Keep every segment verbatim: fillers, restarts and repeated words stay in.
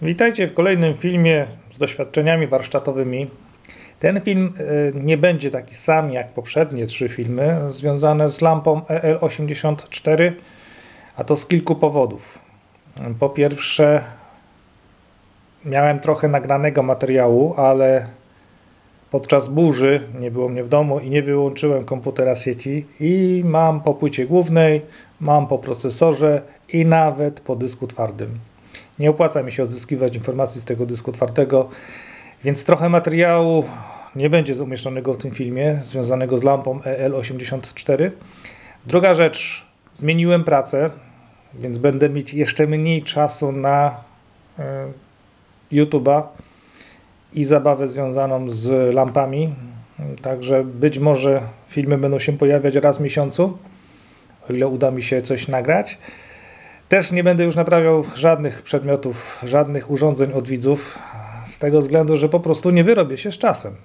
Witajcie w kolejnym filmie z doświadczeniami warsztatowymi. Ten film nie będzie taki sam jak poprzednie trzy filmy związane z lampą E L osiemdziesiąt cztery, a to z kilku powodów. Po pierwsze, miałem trochę nagranego materiału, ale podczas burzy nie było mnie w domu i nie wyłączyłem komputera z sieci i mam po płycie głównej, mam po procesorze i nawet po dysku twardym. Nie opłaca mi się odzyskiwać informacji z tego dysku twardego, więc trochę materiału nie będzie umieszczonego w tym filmie związanego z lampą E L osiemdziesiąt cztery. Druga rzecz, zmieniłem pracę, więc będę mieć jeszcze mniej czasu na y, YouTube'a i zabawę związaną z lampami. Także być może filmy będą się pojawiać raz w miesiącu, o ile uda mi się coś nagrać. Też nie będę już naprawiał żadnych przedmiotów, żadnych urządzeń od widzów, z tego względu, że po prostu nie wyrobię się z czasem.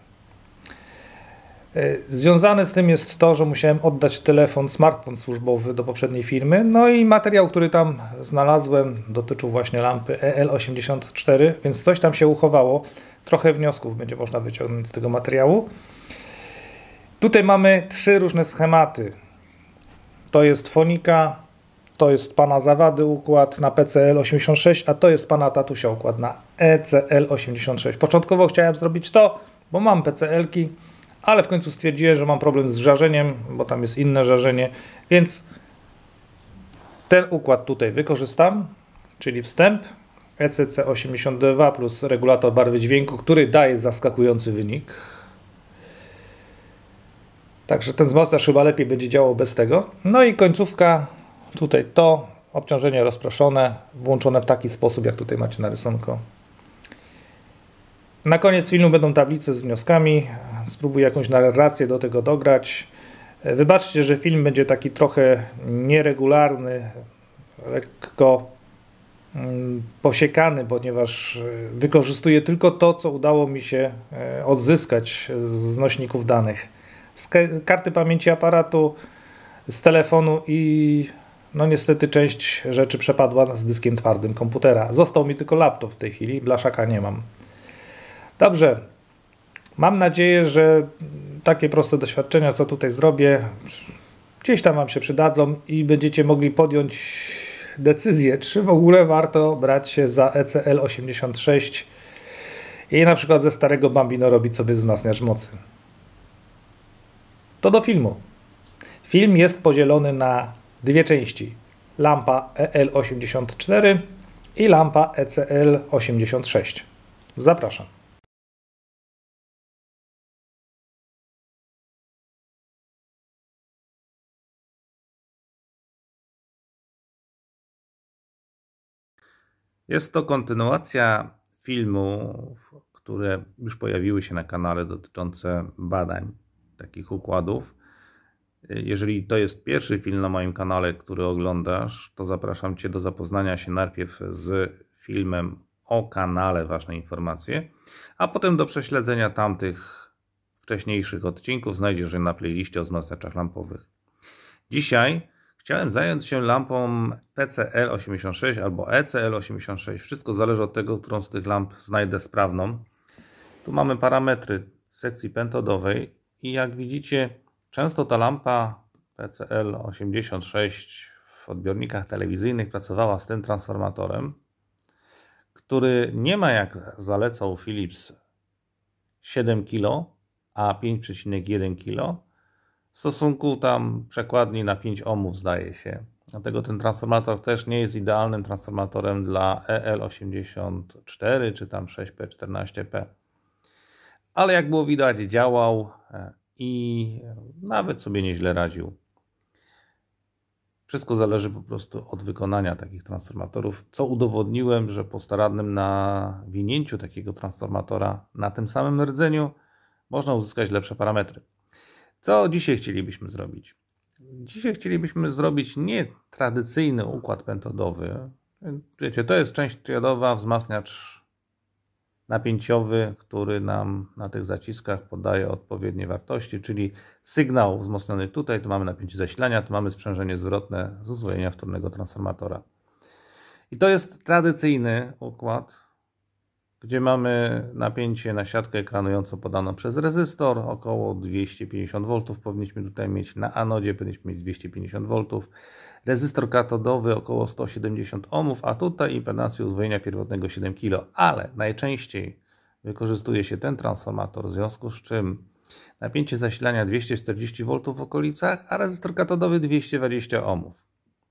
Związane z tym jest to, że musiałem oddać telefon, smartfon służbowy do poprzedniej firmy, no i materiał, który tam znalazłem, dotyczył właśnie lampy E L osiemdziesiąt cztery, więc coś tam się uchowało. Trochę wniosków będzie można wyciągnąć z tego materiału. Tutaj mamy trzy różne schematy. To jest fonika, to jest pana Zawady układ na P C L osiemdziesiąt sześć, a to jest pana Tatusia układ na E C L osiemdziesiąt sześć. Początkowo chciałem zrobić to, bo mam P C L-ki, ale w końcu stwierdziłem, że mam problem z żarzeniem, bo tam jest inne żarzenie, więc ten układ tutaj wykorzystam, czyli wstęp E C C osiemdziesiąt dwa plus regulator barwy dźwięku, który daje zaskakujący wynik. Także ten wzmacniacz chyba lepiej będzie działał bez tego. No i końcówka, tutaj to, obciążenie rozproszone, włączone w taki sposób, jak tutaj macie na rysunku. Na koniec filmu będą tablice z wnioskami. Spróbuję jakąś narrację do tego dograć. Wybaczcie, że film będzie taki trochę nieregularny, lekko posiekany, ponieważ wykorzystuję tylko to, co udało mi się odzyskać z nośników danych. Z karty pamięci aparatu, z telefonu i no niestety część rzeczy przepadła z dyskiem twardym komputera. Został mi tylko laptop w tej chwili, blaszaka nie mam. Dobrze, mam nadzieję, że takie proste doświadczenia, co tutaj zrobię, gdzieś tam wam się przydadzą i będziecie mogli podjąć decyzję, czy w ogóle warto brać się za E C L osiemdziesiąt sześć i na przykład ze starego Bambino robić sobie wzmacniacz mocy. To do filmu. Film jest podzielony na dwie części. Lampa E L osiemdziesiąt cztery i lampa E C L osiemdziesiąt sześć. Zapraszam. Jest to kontynuacja filmów, które już pojawiły się na kanale dotyczące badań takich układów. Jeżeli to jest pierwszy film na moim kanale, który oglądasz, to zapraszam Cię do zapoznania się najpierw z filmem o kanale Ważne Informacje, a potem do prześledzenia tamtych wcześniejszych odcinków. Znajdziesz je na playliście o wzmacniaczach lampowych. Dzisiaj chciałem zająć się lampą P C L osiemdziesiąt sześć albo E C L osiemdziesiąt sześć. Wszystko zależy od tego, którą z tych lamp znajdę sprawną. Tu mamy parametry sekcji pentodowej i jak widzicie, często ta lampa P C L osiemdziesiąt sześć w odbiornikach telewizyjnych pracowała z tym transformatorem, który nie ma, jak zalecał Philips, siedem kilo, a pięć przecinek jeden kilo. W stosunku tam przekładni na pięć ohmów, zdaje się. Dlatego ten transformator też nie jest idealnym transformatorem dla E L osiemdziesiąt cztery czy tam sześć P czternaście P. Ale jak było widać, działał i nawet sobie nieźle radził. Wszystko zależy po prostu od wykonania takich transformatorów, co udowodniłem, że po starannym nawinięciu takiego transformatora na tym samym rdzeniu można uzyskać lepsze parametry. Co dzisiaj chcielibyśmy zrobić? Dzisiaj chcielibyśmy zrobić nie tradycyjny układ pentodowy. Wiecie, to jest część triodowa, wzmacniacz napięciowy, który nam na tych zaciskach podaje odpowiednie wartości, czyli sygnał wzmocniony tutaj, tu mamy napięcie zasilania, tu mamy sprzężenie zwrotne z uzwojenia wtórnego transformatora. I to jest tradycyjny układ, gdzie mamy napięcie na siatkę ekranującą podaną przez rezystor, około dwieście pięćdziesiąt woltów powinniśmy tutaj mieć, na anodzie powinniśmy mieć dwieście pięćdziesiąt woltów, rezystor katodowy około sto siedemdziesiąt ohmów, a tutaj impedancję uzwojenia pierwotnego siedem kilo, ale najczęściej wykorzystuje się ten transformator, w związku z czym napięcie zasilania dwieście czterdzieści woltów w okolicach, a rezystor katodowy dwieście dwadzieścia ohmów.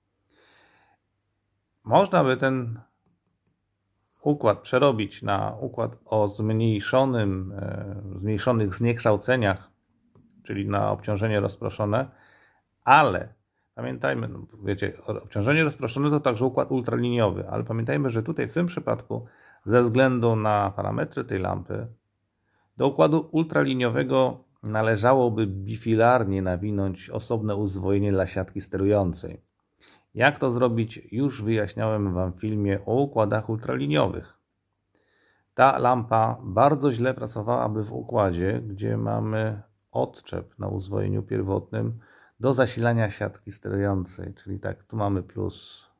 Można by ten układ przerobić na układ o zmniejszonym, zmniejszonych zniekształceniach, czyli na obciążenie rozproszone, ale pamiętajmy, no wiecie, obciążenie rozproszone to także układ ultraliniowy, ale pamiętajmy, że tutaj w tym przypadku ze względu na parametry tej lampy do układu ultraliniowego należałoby bifilarnie nawinąć osobne uzwojenie dla siatki sterującej. Jak to zrobić, już wyjaśniałem Wam w filmie o układach ultraliniowych. Ta lampa bardzo źle pracowałaby w układzie, gdzie mamy odczep na uzwojeniu pierwotnym do zasilania siatki sterującej. Czyli tak, tu mamy plus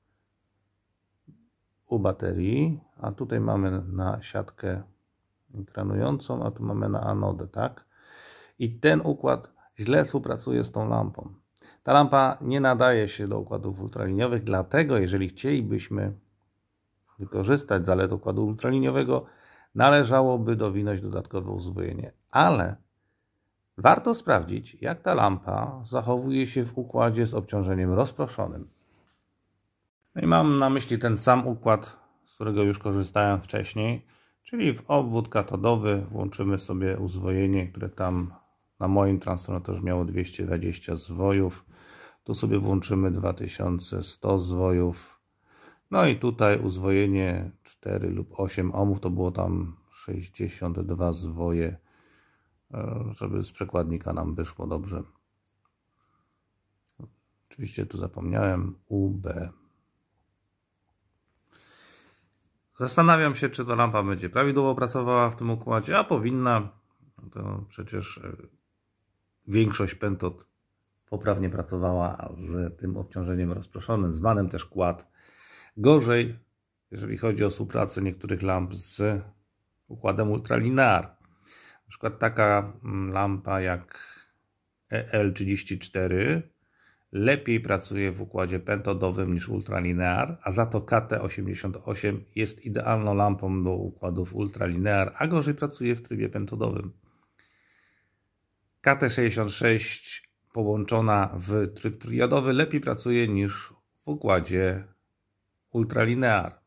u baterii, a tutaj mamy na siatkę ekranującą, a tu mamy na anodę, tak? I ten układ źle współpracuje z tą lampą. Ta lampa nie nadaje się do układów ultraliniowych, dlatego jeżeli chcielibyśmy wykorzystać zalet układu ultraliniowego, należałoby dowinąć dodatkowe uzwojenie. Ale warto sprawdzić, jak ta lampa zachowuje się w układzie z obciążeniem rozproszonym. No i mam na myśli ten sam układ, z którego już korzystałem wcześniej, czyli w obwód katodowy włączymy sobie uzwojenie, które tam na moim transformatorze miało dwieście dwadzieścia zwojów. Tu sobie włączymy dwa tysiące sto zwojów. No i tutaj uzwojenie cztery lub osiem ohmów, to było tam sześćdziesiąt dwa zwoje, żeby z przekładnika nam wyszło dobrze. Oczywiście tu zapomniałem U B. Zastanawiam się, czy ta lampa będzie prawidłowo pracowała w tym układzie, a powinna. To przecież większość pentod poprawnie pracowała z tym obciążeniem rozproszonym, zwanym też kład. Gorzej, jeżeli chodzi o współpracę niektórych lamp z układem ultralinear. Na przykład taka lampa jak E L trzydzieści cztery lepiej pracuje w układzie pentodowym niż ultralinear, a za to K T osiemdziesiąt osiem jest idealną lampą do układów ultralinear, a gorzej pracuje w trybie pentodowym. K T sześćdziesiąt sześć połączona w tryb triodowy lepiej pracuje niż w układzie ultralinear.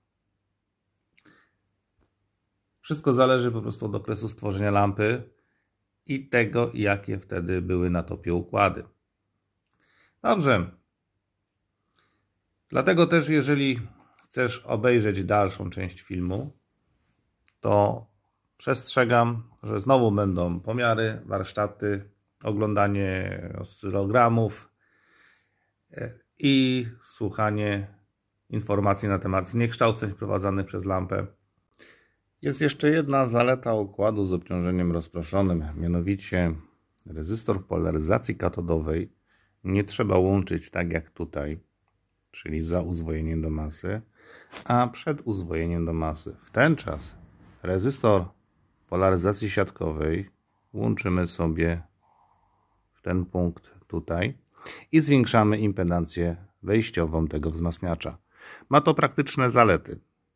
Wszystko zależy po prostu od okresu stworzenia lampy i tego, jakie wtedy były na topie układy. Dobrze. Dlatego też, jeżeli chcesz obejrzeć dalszą część filmu, to przestrzegam, że znowu będą pomiary, warsztaty, oglądanie oscylogramów i słuchanie informacji na temat zniekształceń wprowadzanych przez lampę. Jest jeszcze jedna zaleta układu z obciążeniem rozproszonym, mianowicie rezystor polaryzacji katodowej nie trzeba łączyć tak jak tutaj, czyli za uzwojeniem do masy, a przed uzwojeniem do masy. W ten czas rezystor polaryzacji siatkowej łączymy sobie w ten punkt tutaj i zwiększamy impedancję wejściową tego wzmacniacza. Ma to praktyczne zalety.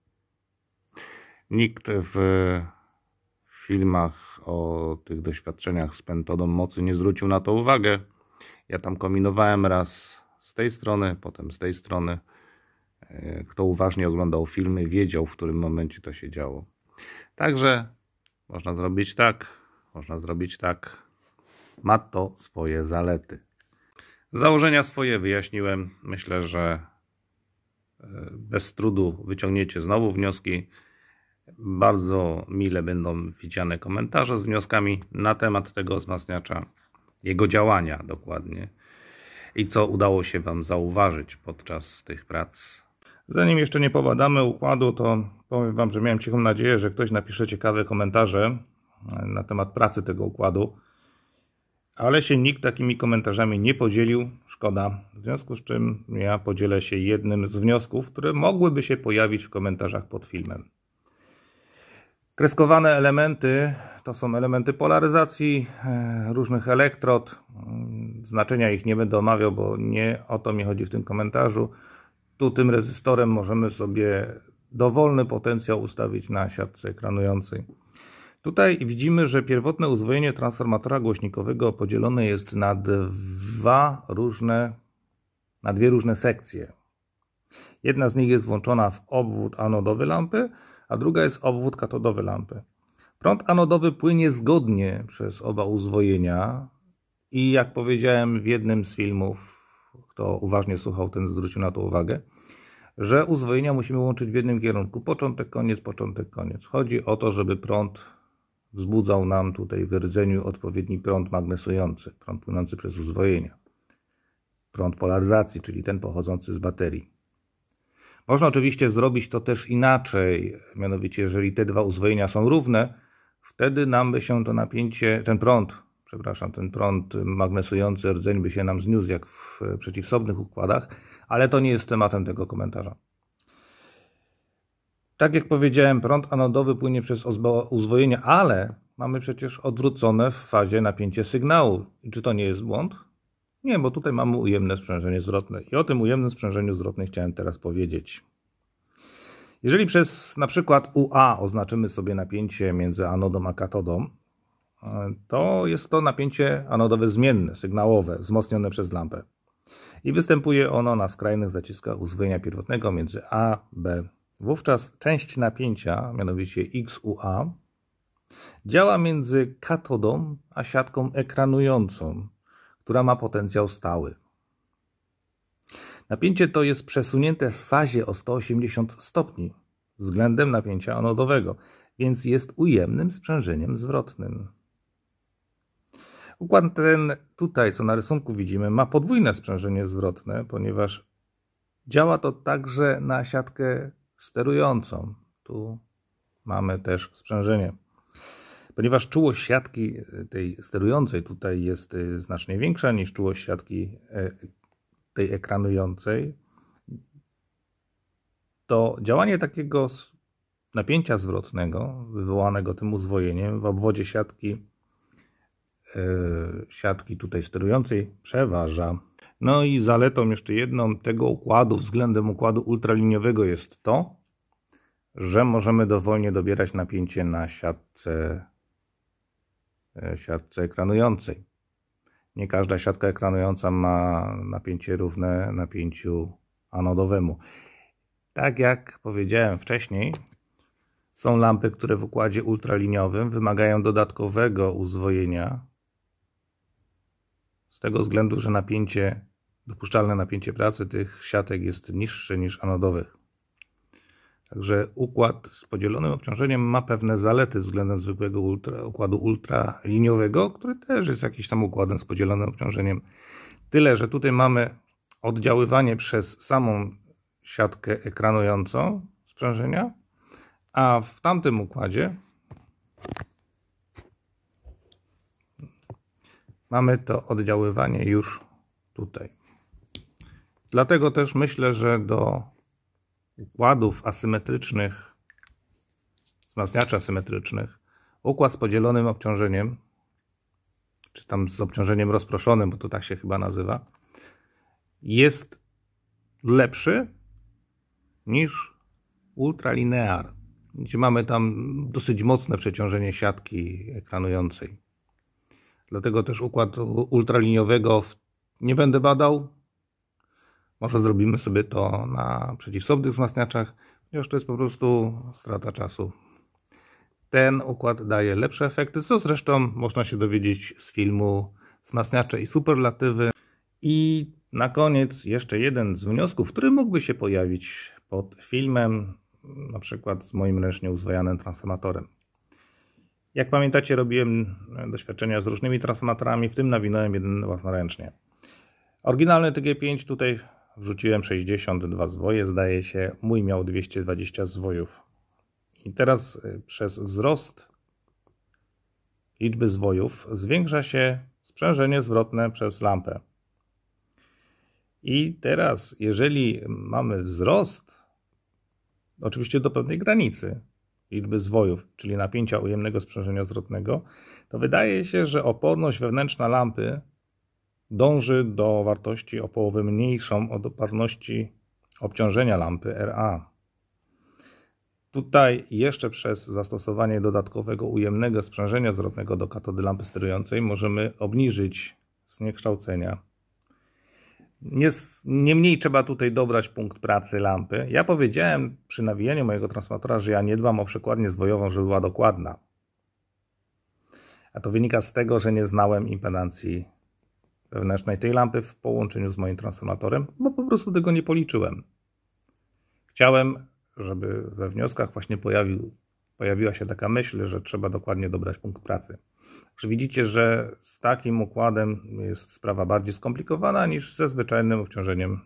Nikt w filmach o tych doświadczeniach z pentodą mocy nie zwrócił na to uwagę. Ja tam kombinowałem raz z tej strony, potem z tej strony. Kto uważnie oglądał filmy, wiedział, w którym momencie to się działo. Także można zrobić tak, można zrobić tak. Ma to swoje zalety. Założenia swoje wyjaśniłem. Myślę, że bez trudu wyciągniecie znowu wnioski. Bardzo mile będą widziane komentarze z wnioskami na temat tego wzmacniacza, jego działania dokładnie i co udało się Wam zauważyć podczas tych prac. Zanim jeszcze nie pobadamy układu, to powiem Wam, że miałem cichą nadzieję, że ktoś napisze ciekawe komentarze na temat pracy tego układu, ale się nikt takimi komentarzami nie podzielił, szkoda, w związku z czym ja podzielę się jednym z wniosków, które mogłyby się pojawić w komentarzach pod filmem. Kreskowane elementy to są elementy polaryzacji różnych elektrod. Znaczenia ich nie będę omawiał, bo nie o to mi chodzi w tym komentarzu. Tu tym rezystorem możemy sobie dowolny potencjał ustawić na siatce ekranującej. Tutaj widzimy, że pierwotne uzwojenie transformatora głośnikowego podzielone jest na dwa różne, na dwie różne sekcje. Jedna z nich jest włączona w obwód anodowy lampy, a druga jest obwód katodowy lampy. Prąd anodowy płynie zgodnie przez oba uzwojenia i jak powiedziałem w jednym z filmów, kto uważnie słuchał, ten zwrócił na to uwagę, że uzwojenia musimy łączyć w jednym kierunku. Początek, koniec, początek, koniec. Chodzi o to, żeby prąd wzbudzał nam tutaj w rdzeniu odpowiedni prąd magnesujący, prąd płynący przez uzwojenia. Prąd polaryzacji, czyli ten pochodzący z baterii. Można oczywiście zrobić to też inaczej, mianowicie jeżeli te dwa uzwojenia są równe, wtedy nam by się to napięcie, ten prąd, przepraszam, ten prąd magnesujący rdzeń by się nam zniósł jak w przeciwsobnych układach, ale to nie jest tematem tego komentarza. Tak jak powiedziałem, prąd anodowy płynie przez uzwojenia, ale mamy przecież odwrócone w fazie napięcie sygnału. I czy to nie jest błąd? Nie, bo tutaj mamy ujemne sprzężenie zwrotne. I o tym ujemnym sprzężeniu zwrotnym chciałem teraz powiedzieć. Jeżeli przez na przykład U A oznaczymy sobie napięcie między anodą a katodą, to jest to napięcie anodowe zmienne, sygnałowe, wzmocnione przez lampę. I występuje ono na skrajnych zaciskach uzwojenia pierwotnego między A, B. Wówczas część napięcia, mianowicie X U A, działa między katodą a siatką ekranującą, która ma potencjał stały. Napięcie to jest przesunięte w fazie o sto osiemdziesiąt stopni względem napięcia anodowego, więc jest ujemnym sprzężeniem zwrotnym. Układ ten tutaj, co na rysunku widzimy, ma podwójne sprzężenie zwrotne, ponieważ działa to także na siatkę sterującą. Tu mamy też sprzężenie. Ponieważ czułość siatki tej sterującej tutaj jest znacznie większa niż czułość siatki tej ekranującej, to działanie takiego napięcia zwrotnego wywołanego tym uzwojeniem w obwodzie siatki siatki tutaj sterującej przeważa. No i zaletą jeszcze jedną tego układu względem układu ultraliniowego jest to, że możemy dowolnie dobierać napięcie na siatce siatce ekranującej. Nie każda siatka ekranująca ma napięcie równe napięciu anodowemu. Tak jak powiedziałem wcześniej, są lampy, które w układzie ultraliniowym wymagają dodatkowego uzwojenia z tego względu, że napięcie, dopuszczalne napięcie pracy tych siatek jest niższe niż anodowych. Także układ z podzielonym obciążeniem ma pewne zalety względem zwykłego ultra, układu ultraliniowego, który też jest jakiś tam układem z podzielonym obciążeniem. Tyle, że tutaj mamy oddziaływanie przez samą siatkę ekranującą sprzężenia, a w tamtym układzie mamy to oddziaływanie już tutaj. Dlatego też myślę, że do układów asymetrycznych, wzmacniaczy asymetrycznych, układ z podzielonym obciążeniem, czy tam z obciążeniem rozproszonym, bo to tak się chyba nazywa, jest lepszy niż ultralinear, gdzie mamy tam dosyć mocne przeciążenie siatki ekranującej. Dlatego też układ ultraliniowego nie będę badał. Może zrobimy sobie to na przeciwsobnych wzmacniaczach, ponieważ to jest po prostu strata czasu. Ten układ daje lepsze efekty, co zresztą można się dowiedzieć z filmu Wzmacniacze i superlatywy. I na koniec jeszcze jeden z wniosków, który mógłby się pojawić pod filmem, na przykład z moim ręcznie uzwajanym transformatorem. Jak pamiętacie, robiłem doświadczenia z różnymi transformatorami, w tym nawinąłem jeden własnoręcznie. Oryginalny T G pięć, tutaj wrzuciłem sześćdziesiąt dwa zwoje, zdaje się, mój miał dwieście dwadzieścia zwojów. I teraz przez wzrost liczby zwojów zwiększa się sprzężenie zwrotne przez lampę. I teraz, jeżeli mamy wzrost, oczywiście do pewnej granicy, liczby zwojów, czyli napięcia ujemnego sprzężenia zwrotnego, to wydaje się, że oporność wewnętrzna lampy dąży do wartości o połowę mniejszą od oporności obciążenia lampy R A. Tutaj jeszcze przez zastosowanie dodatkowego ujemnego sprzężenia zwrotnego do katody lampy sterującej możemy obniżyć zniekształcenia. Niemniej trzeba tutaj dobrać punkt pracy lampy. Ja powiedziałem przy nawijaniu mojego transformatora, że ja nie dbam o przekładnię zwojową, żeby była dokładna. A to wynika z tego, że nie znałem impedancji wewnętrznej tej lampy w połączeniu z moim transformatorem, bo po prostu tego nie policzyłem. Chciałem, żeby we wnioskach właśnie pojawił, pojawiła się taka myśl, że trzeba dokładnie dobrać punkt pracy. Także widzicie, że z takim układem jest sprawa bardziej skomplikowana niż ze zwyczajnym obciążeniem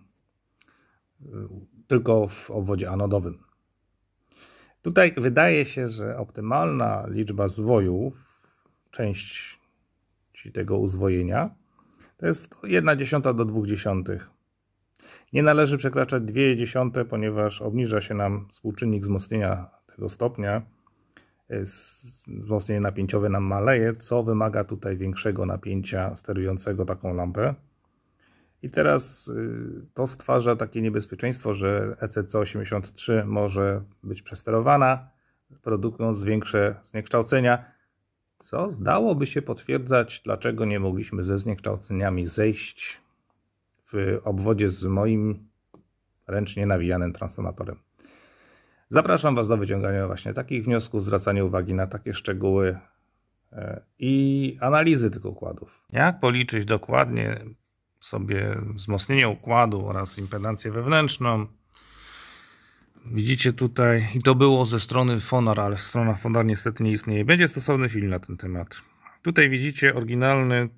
tylko w obwodzie anodowym. Tutaj wydaje się, że optymalna liczba zwojów, część tego uzwojenia, to jest jedna dziesiąta do dwóch dziesiątych. Nie należy przekraczać dwie dziesiąte, ponieważ obniża się nam współczynnik wzmocnienia tego stopnia. Wzmocnienie napięciowe nam maleje, co wymaga tutaj większego napięcia sterującego taką lampę. I teraz to stwarza takie niebezpieczeństwo, że E C C osiemdziesiąt trzy może być przesterowana, produkując większe zniekształcenia, co zdałoby się potwierdzać, dlaczego nie mogliśmy ze zniekształceniami zejść w obwodzie z moim ręcznie nawijanym transformatorem. Zapraszam Was do wyciągania właśnie takich wniosków, zwracania uwagi na takie szczegóły i analizy tych układów. Jak policzyć dokładnie sobie wzmocnienie układu oraz impedancję wewnętrzną? Widzicie tutaj, i to było ze strony Fonar, ale strona Fonar niestety nie istnieje. Będzie stosowny film na ten temat. Tutaj widzicie oryginalny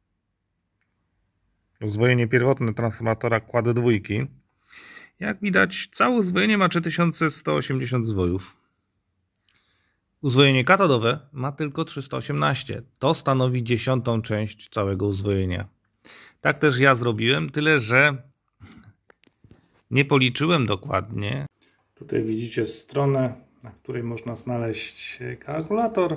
uzwojenie pierwotne transformatora kład dwójki. Jak widać, całe uzwojenie ma trzy tysiące sto osiemdziesiąt zwojów. Uzwojenie katodowe ma tylko trzysta osiemnaście. To stanowi dziesiątą część całego uzwojenia. Tak też ja zrobiłem, tyle że nie policzyłem dokładnie. Tutaj widzicie stronę, na której można znaleźć kalkulator.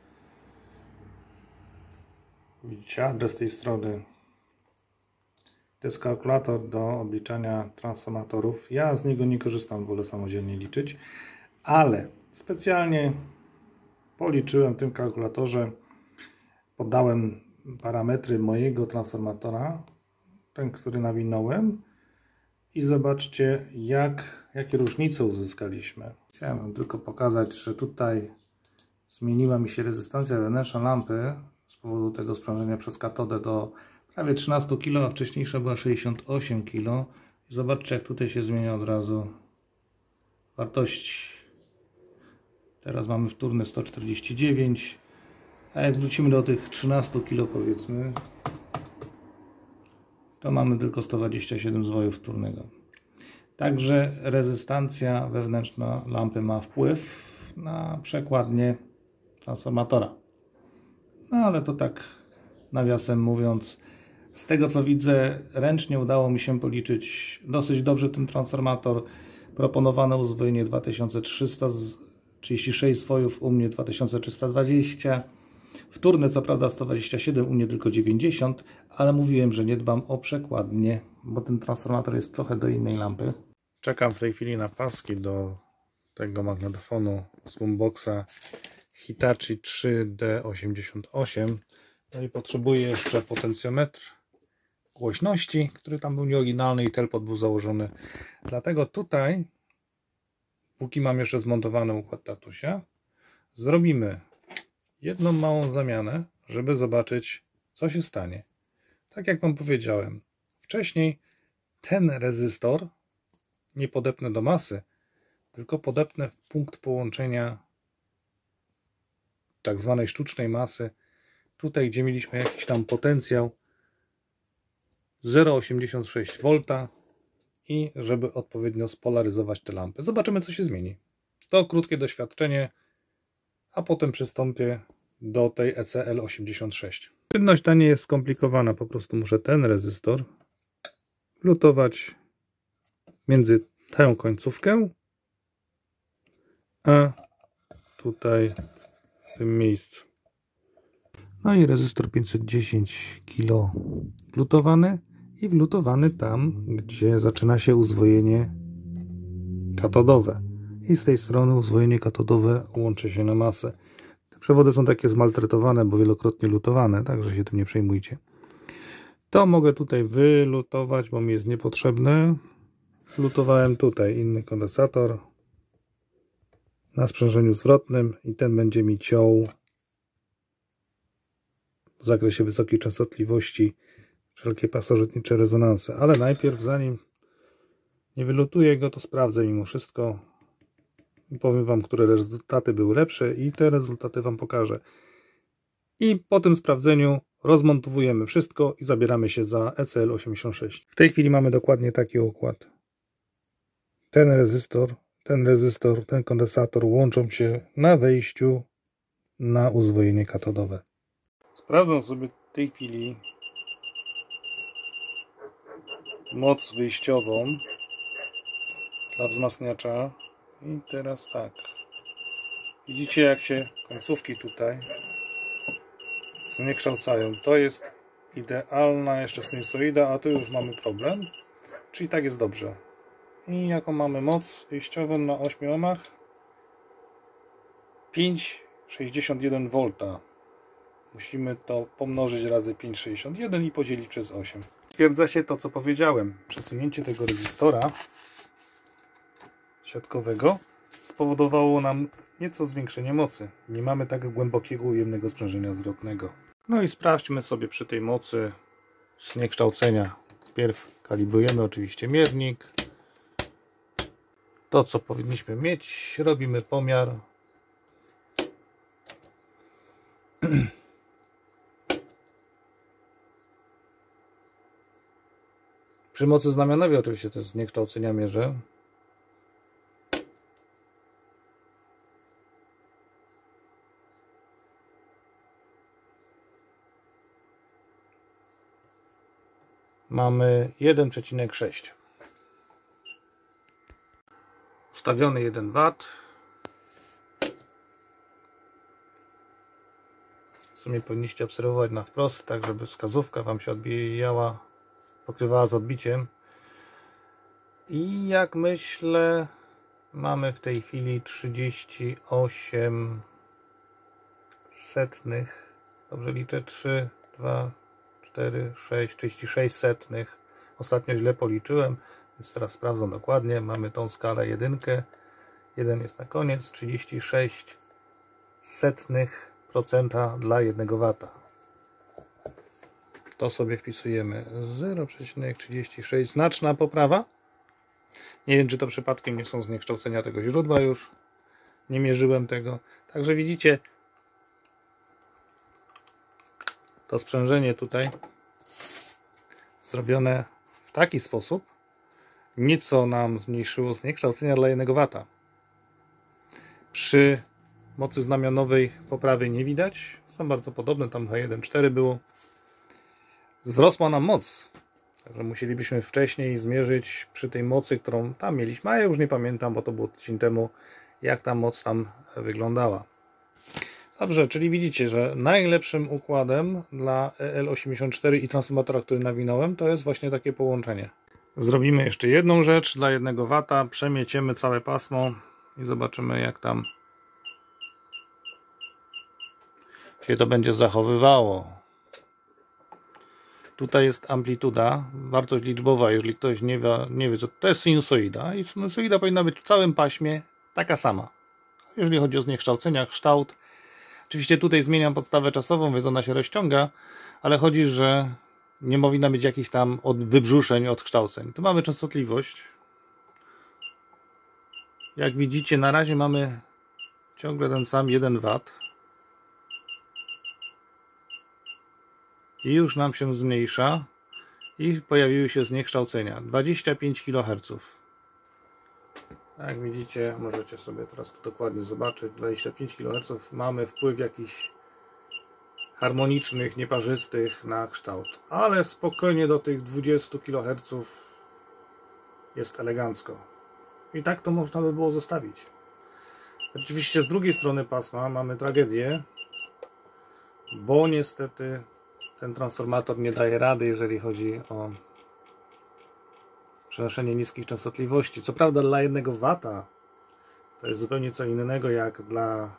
Widzicie adres tej strony. To jest kalkulator do obliczania transformatorów. Ja z niego nie korzystam, wolę samodzielnie liczyć, ale specjalnie policzyłem w tym kalkulatorze, podałem parametry mojego transformatora, ten, który nawinąłem, i zobaczcie, jak, jakie różnice uzyskaliśmy. Chciałem tylko pokazać, że tutaj zmieniła mi się rezystancja wewnętrzna lampy z powodu tego sprzężenia przez katodę do prawie trzynaście kilo, a wcześniejsza była sześćdziesiąt osiem kilo. Zobaczcie, jak tutaj się zmienia od razu wartości. Teraz mamy wtórne sto czterdzieści dziewięć, a jak wrócimy do tych trzynastu kilo, powiedzmy, to mamy tylko sto dwadzieścia siedem zwojów wtórnego. Także rezystancja wewnętrzna lampy ma wpływ na przekładnię transformatora. No ale to tak nawiasem mówiąc, z tego co widzę, ręcznie udało mi się policzyć dosyć dobrze ten transformator. Proponowane uzwojenie dwa tysiące trzysta trzydzieści sześć zwojów, u mnie dwa tysiące trzysta dwadzieścia. Wtórne co prawda sto dwadzieścia siedem, u mnie tylko dziewięćdziesiąt, ale mówiłem, że nie dbam o przekładnię, bo ten transformator jest trochę do innej lampy. Czekam w tej chwili na paski do tego magnetofonu z boomboxa Hitachi trzy D osiemdziesiąt osiem. No i potrzebuję jeszcze potencjometr głośności, który tam był nieoryginalny i telpot był założony. Dlatego tutaj, póki mam jeszcze zmontowany układ tatusia, zrobimy jedną małą zamianę, żeby zobaczyć, co się stanie. Tak jak wam powiedziałem, wcześniej ten rezystor nie podepnę do masy, tylko podepnę w punkt połączenia tak zwanej sztucznej masy. Tutaj, gdzie mieliśmy jakiś tam potencjał zero przecinek osiemdziesiąt sześć wolt i żeby odpowiednio spolaryzować te lampy. Zobaczymy, co się zmieni. To krótkie doświadczenie, a potem przystąpię do tej E C L osiemdziesiąt sześć. Czynność ta nie jest skomplikowana, po prostu muszę ten rezystor lutować między tę końcówkę a tutaj w tym miejscu. No i rezystor pięćset dziesięć kilo wlutowany i wlutowany tam, gdzie zaczyna się uzwojenie katodowe. I z tej strony uzwojenie katodowe łączy się na masę. Te przewody są takie zmaltretowane, bo wielokrotnie lutowane, także się tym nie przejmujcie. To mogę tutaj wylutować, bo mi jest niepotrzebne. Lutowałem tutaj inny kondensator na sprzężeniu zwrotnym i ten będzie mi ciął w zakresie wysokiej częstotliwości wszelkie pasożytnicze rezonanse. Ale najpierw, zanim nie wylutuję go, to sprawdzę mimo wszystko i powiem Wam, które rezultaty były lepsze i te rezultaty Wam pokażę. I po tym sprawdzeniu rozmontowujemy wszystko i zabieramy się za E C L osiemdziesiąt sześć. W tej chwili mamy dokładnie taki układ. Ten rezystor, ten rezystor, ten kondensator łączą się na wejściu na uzwojenie katodowe. Sprawdzam sobie w tej chwili moc wyjściową dla wzmacniacza i teraz tak, widzicie jak się końcówki tutaj zniekształcają. To jest idealna jeszcze sinusoida, a tu już mamy problem, czyli tak jest dobrze. I jaką mamy moc wyjściową na ośmiu ohmach? pięć przecinek sześćdziesiąt jeden wolta. Musimy to pomnożyć razy pięć przecinek sześćdziesiąt jeden i podzielić przez osiem. Potwierdza się to, co powiedziałem. Przesunięcie tego rezystora siatkowego spowodowało nam nieco zwiększenie mocy. Nie mamy tak głębokiego ujemnego sprzężenia zwrotnego. No i sprawdźmy sobie przy tej mocy zniekształcenia. Wpierw kalibrujemy oczywiście miernik. To, co powinniśmy mieć, robimy pomiar. Przy mocy znamionowej oczywiście to jest zniekształcenia mierzę. Mamy jeden przecinek sześć. Ustawiony jeden wat. W sumie powinniście obserwować na wprost, tak żeby wskazówka Wam się odbijała, pokrywała z odbiciem. I jak myślę, mamy w tej chwili trzydzieści osiem setnych. Dobrze liczę? trzy, dwa, cztery, sześć, trzydzieści sześć setnych. Ostatnio źle policzyłem, więc teraz sprawdzam dokładnie. Mamy tą skalę jedynkę. jeden jest na koniec. trzydzieści sześć setnych procenta dla jednego wata. To sobie wpisujemy. zero przecinek trzydzieści sześć. Znaczna poprawa. Nie wiem, czy to przypadkiem nie są zniekształcenia tego źródła już. Nie mierzyłem tego. Także widzicie, to sprzężenie tutaj zrobione w taki sposób nieco nam zmniejszyło zniekształcenia dla jednego wata. Przy mocy znamionowej poprawy nie widać. Są bardzo podobne, tam H jeden cztery było. Wzrosła nam moc. Także musielibyśmy wcześniej zmierzyć przy tej mocy, którą tam mieliśmy, a ja już nie pamiętam, bo to było tydzień temu, jak ta moc tam wyglądała. Dobrze, czyli widzicie, że najlepszym układem dla E L osiemdziesiąt cztery i transformatora, który nawinąłem, to jest właśnie takie połączenie. Zrobimy jeszcze jedną rzecz dla jednego wata, przemieciemy całe pasmo i zobaczymy, jak tam się to będzie zachowywało. Tutaj jest amplituda, wartość liczbowa, jeżeli ktoś nie wie, nie wie co to jest sinusoida i sinusoida powinna być w całym paśmie taka sama. Jeżeli chodzi o zniekształcenia, kształt, oczywiście tutaj zmieniam podstawę czasową, więc ona się rozciąga, ale chodzi, że nie powinna być jakichś tam od wybrzuszeń, odkształceń. Tu mamy częstotliwość. Jak widzicie, na razie mamy ciągle ten sam jeden wat. I już nam się zmniejsza i pojawiły się zniekształcenia. dwadzieścia pięć kiloherców. Jak widzicie, możecie sobie teraz to dokładnie zobaczyć. dwadzieścia pięć kiloherców. Mamy wpływ jakichś harmonicznych, nieparzystych na kształt. Ale spokojnie do tych dwudziestu kiloherców jest elegancko. I tak to można by było zostawić. Oczywiście z drugiej strony pasma mamy tragedię, bo niestety ten transformator nie daje rady, jeżeli chodzi o przenoszenie niskich częstotliwości. Co prawda dla jednego wata to jest zupełnie co innego jak dla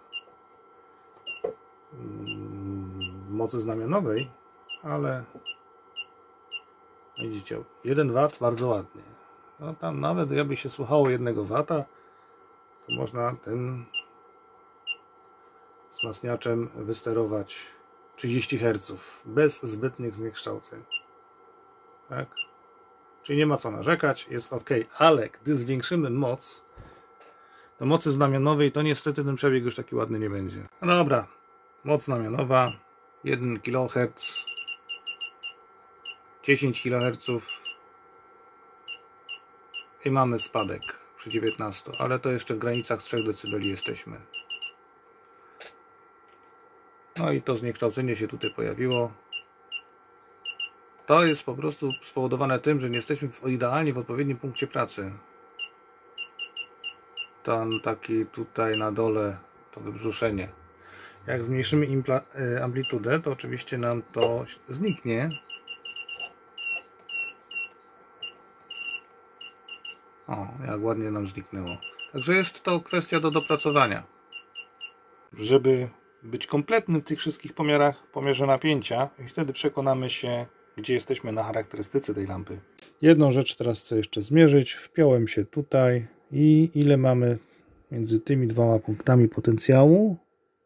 mm, mocy znamionowej, ale widzicie, jeden wat bardzo ładnie. No tam nawet jakby się słuchało jednego wata, to można tym wzmacniaczem wysterować trzydzieści herców bez zbytnich zniekształceń. Tak? Czyli nie ma co narzekać, jest ok, ale gdy zwiększymy moc do mocy znamionowej, to niestety ten przebieg już taki ładny nie będzie. No dobra, moc znamionowa jeden kiloherc, dziesięć kiloherców i mamy spadek przy dziewiętnastu, ale to jeszcze w granicach trzech decybeli jesteśmy. No i to zniekształcenie się tutaj pojawiło. To jest po prostu spowodowane tym, że nie jesteśmy idealnie w odpowiednim punkcie pracy. Tam taki tutaj na dole to wybrzuszenie. Jak zmniejszymy amplitudę, to oczywiście nam to zniknie. O, jak ładnie nam zniknęło. Także jest to kwestia do dopracowania. Żeby być kompletnym w tych wszystkich pomiarach, pomiarze napięcia i wtedy przekonamy się, gdzie jesteśmy na charakterystyce tej lampy. Jedną rzecz teraz chcę jeszcze zmierzyć. Wpiąłem się tutaj i ile mamy między tymi dwoma punktami potencjału.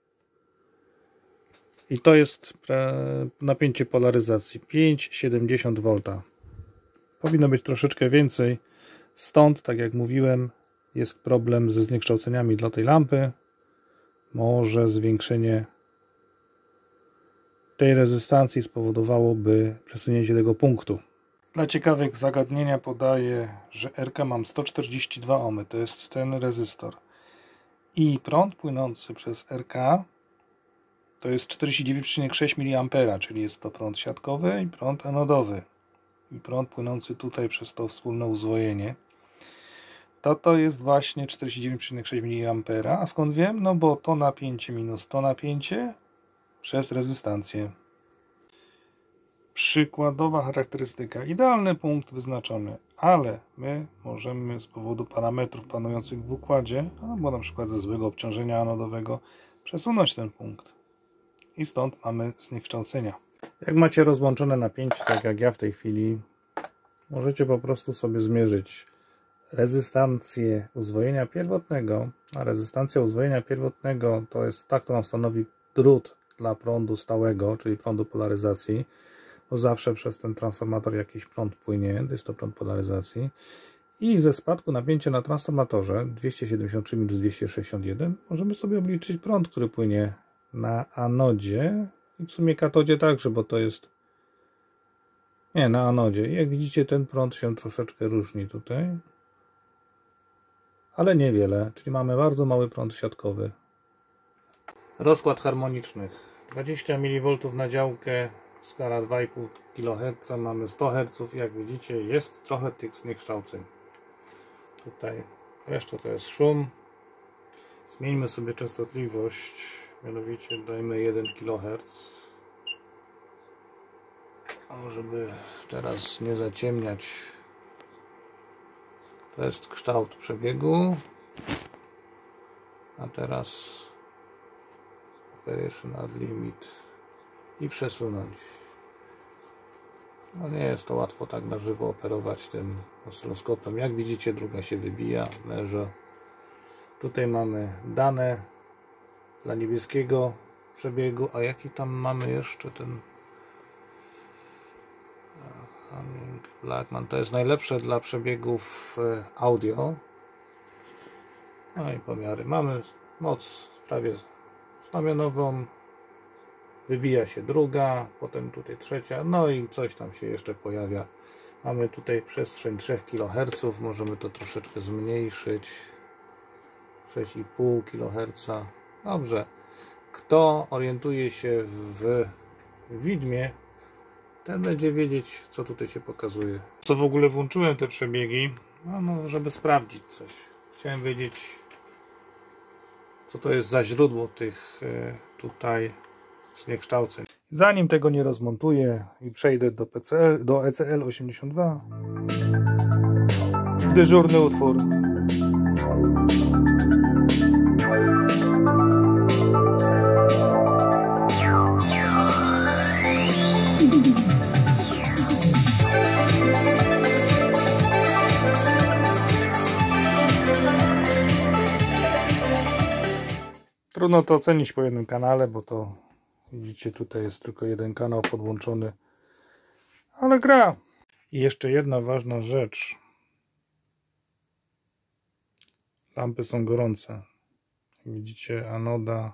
I to jest napięcie polaryzacji pięć przecinek siedemdziesiąt wolt. Powinno być troszeczkę więcej. Stąd, tak jak mówiłem, jest problem ze zniekształceniami dla tej lampy. Może zwiększenie tej rezystancji spowodowałoby przesunięcie tego punktu. Dla ciekawych zagadnienia podaję, że R K mam sto czterdzieści dwa ohmy, to jest ten rezystor. I prąd płynący przez R K to jest czterdzieści dziewięć przecinek sześć miliamperów, czyli jest to prąd siatkowy i prąd anodowy. I prąd płynący tutaj przez to wspólne uzwojenie. To to jest właśnie czterdzieści dziewięć przecinek sześć miliamperów. A skąd wiem? No bo to napięcie minus to napięcie przez rezystancję. Przykładowa charakterystyka. Idealny punkt wyznaczony, ale my możemy z powodu parametrów panujących w układzie, albo na przykład ze złego obciążenia anodowego, przesunąć ten punkt. I stąd mamy zniekształcenia. Jak macie rozłączone napięcie, tak jak ja w tej chwili, możecie po prostu sobie zmierzyć rezystancję uzwojenia pierwotnego, a rezystancja uzwojenia pierwotnego to jest tak, to nam stanowi drut dla prądu stałego, czyli prądu polaryzacji, bo zawsze przez ten transformator jakiś prąd płynie, jest to prąd polaryzacji. I ze spadku napięcia na transformatorze dwieście siedemdziesiąt trzy minus dwieście sześćdziesiąt jeden możemy sobie obliczyć prąd, który płynie na anodzie i w sumie katodzie także, bo to jest nie, na anodzie. I jak widzicie, ten prąd się troszeczkę różni tutaj, ale niewiele, czyli mamy bardzo mały prąd siatkowy. Rozkład harmonicznych. dwadzieścia miliwoltów na działkę, skala dwa i pół kiloherca, mamy sto herców. Jak widzicie, jest trochę tych zniekształceń. Tutaj jeszcze to jest szum. Zmieńmy sobie częstotliwość, mianowicie dajmy jeden kiloherc. O, żeby teraz nie zaciemniać. To jest kształt przebiegu. A teraz Operation Add Limit i przesunąć. No nie jest to łatwo tak na żywo operować tym oscyloskopem. Jak widzicie, druga się wybija, leży. Tutaj mamy dane dla niebieskiego przebiegu, a jaki tam mamy jeszcze ten Blackman, to jest najlepsze dla przebiegów audio. No i pomiary. Mamy moc prawie znamionową, wybija się druga, potem tutaj trzecia, no i coś tam się jeszcze pojawia. Mamy tutaj przestrzeń trzy kiloherców, możemy to troszeczkę zmniejszyć. sześć i pół kiloherca. Dobrze. Kto orientuje się w widmie, ten będzie wiedzieć, co tutaj się pokazuje. Co w ogóle włączyłem te przebiegi, no, no żeby sprawdzić coś. Chciałem wiedzieć, co to jest za źródło tych tutaj zniekształceń. Zanim tego nie rozmontuję i przejdę do P C L, do E C L osiemdziesiąt dwa, dyżurny utwór. Trudno to ocenić po jednym kanale, bo to widzicie, tutaj jest tylko jeden kanał podłączony, ale gra. I jeszcze jedna ważna rzecz. Lampy są gorące. Widzicie, anoda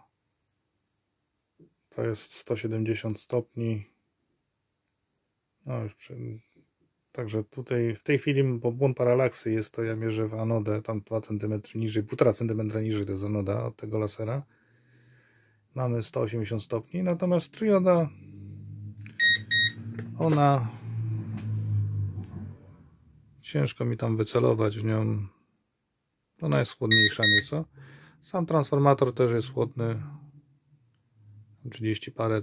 to jest sto siedemdziesiąt stopni. No już przy... Także tutaj w tej chwili, bo błąd paralaksy jest, to ja mierzę w anodę tam dwa centymetry niżej, półtora centymetra niżej to jest anoda od tego lasera. Mamy sto osiemdziesiąt stopni, natomiast trioda, ona ciężko mi tam wycelować w nią, ona jest chłodniejsza nieco. Sam transformator też jest chłodny, trzydzieści parę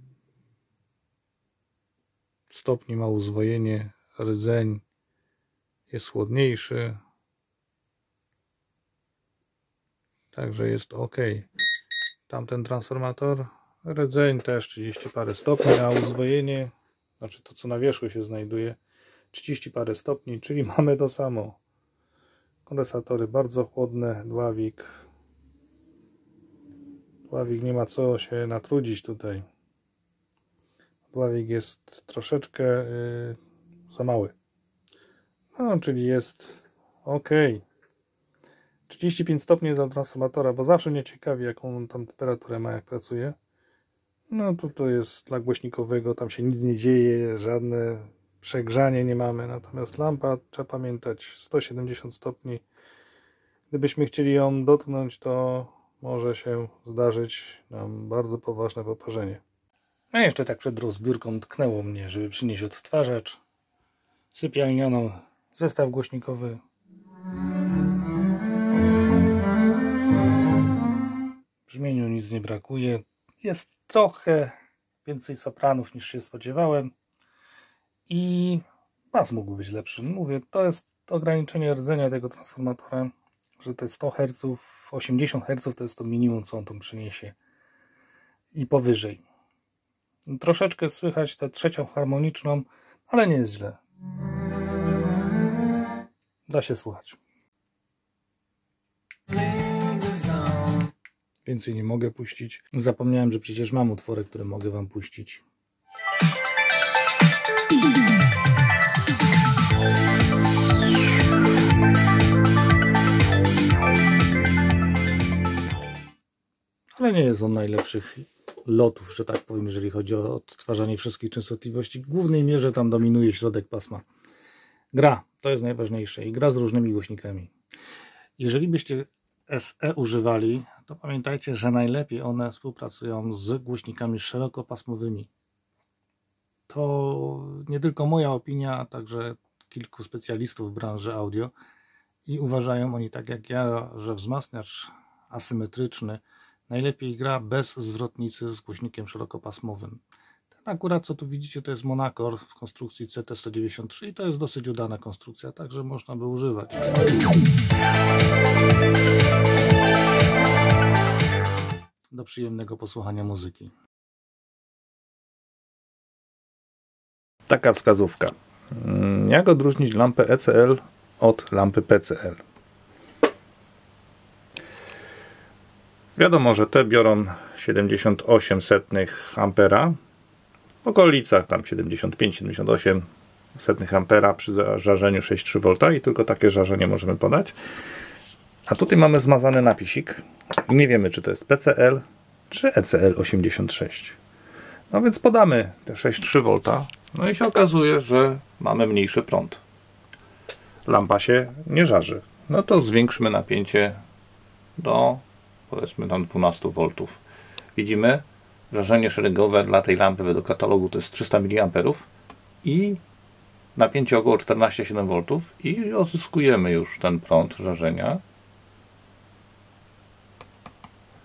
stopni ma uzwojenie, rdzeń jest chłodniejszy, także jest ok. Tamten transformator, rdzeń też trzydzieści parę stopni, a uzwojenie, znaczy to co na wierzchu się znajduje, trzydzieści parę stopni, czyli mamy to samo. Kondensatory bardzo chłodne, dławik. Dławik nie ma co się natrudzić tutaj. Dławik jest troszeczkę yy, za mały. No, czyli jest ok. trzydzieści pięć stopni dla transformatora, bo zawsze mnie ciekawi, jaką on tam temperaturę ma, jak pracuje. No to to jest dla głośnikowego, tam się nic nie dzieje, żadne przegrzanie nie mamy. Natomiast lampa, trzeba pamiętać, sto siedemdziesiąt stopni. Gdybyśmy chcieli ją dotknąć, to może się zdarzyć nam bardzo poważne poparzenie. No i jeszcze tak przed rozbiórką tknęło mnie, żeby przynieść odtwarzacz sypialnianą, zestaw głośnikowy. W brzmieniu nic nie brakuje. Jest trochę więcej sopranów niż się spodziewałem i bas mógł być lepszy. Mówię, to jest ograniczenie rdzenia tego transformatora, że to jest sto herców, osiemdziesiąt herców to jest to minimum, co on tam przyniesie i powyżej. Troszeczkę słychać tę trzecią harmoniczną, ale nie jest źle. Da się słuchać. Więcej nie mogę puścić. Zapomniałem, że przecież mam utwory, które mogę wam puścić. Ale nie jest on najlepszych lotów, że tak powiem, jeżeli chodzi o odtwarzanie wszystkich częstotliwości. W głównej mierze tam dominuje środek pasma. Gra, to jest najważniejsze i gra z różnymi głośnikami. Jeżeli byście S E używali, to pamiętajcie, że najlepiej one współpracują z głośnikami szerokopasmowymi. To nie tylko moja opinia, a także kilku specjalistów w branży audio i uważają oni tak jak ja, że wzmacniacz asymetryczny najlepiej gra bez zwrotnicy z głośnikiem szerokopasmowym. Ten akurat, co tu widzicie, to jest Monacor w konstrukcji C T sto dziewięćdziesiąt trzy i to jest dosyć udana konstrukcja, także można by używać. Do przyjemnego posłuchania muzyki. Taka wskazówka. Jak odróżnić lampę E C L od lampy P C L? Wiadomo, że te biorą siedemdziesiąt osiem setnych ampera, w okolicach tam siedemdziesiąt pięć siedemdziesiąt osiem setnych ampera przy żarzeniu sześć przecinek trzy wolta i tylko takie żarzenie możemy podać. A tutaj mamy zmazany napisik i nie wiemy, czy to jest P C L czy E C L osiemdziesiąt sześć. No więc podamy te sześć przecinek trzy wolta, no i się okazuje, że mamy mniejszy prąd. Lampa się nie żarzy. No to zwiększmy napięcie do, powiedzmy tam dwanaście woltów. Widzimy, żarzenie szeregowe dla tej lampy według katalogu to jest trzysta miliamperów i napięcie około czternaście przecinek siedem woltów i odzyskujemy już ten prąd żarzenia.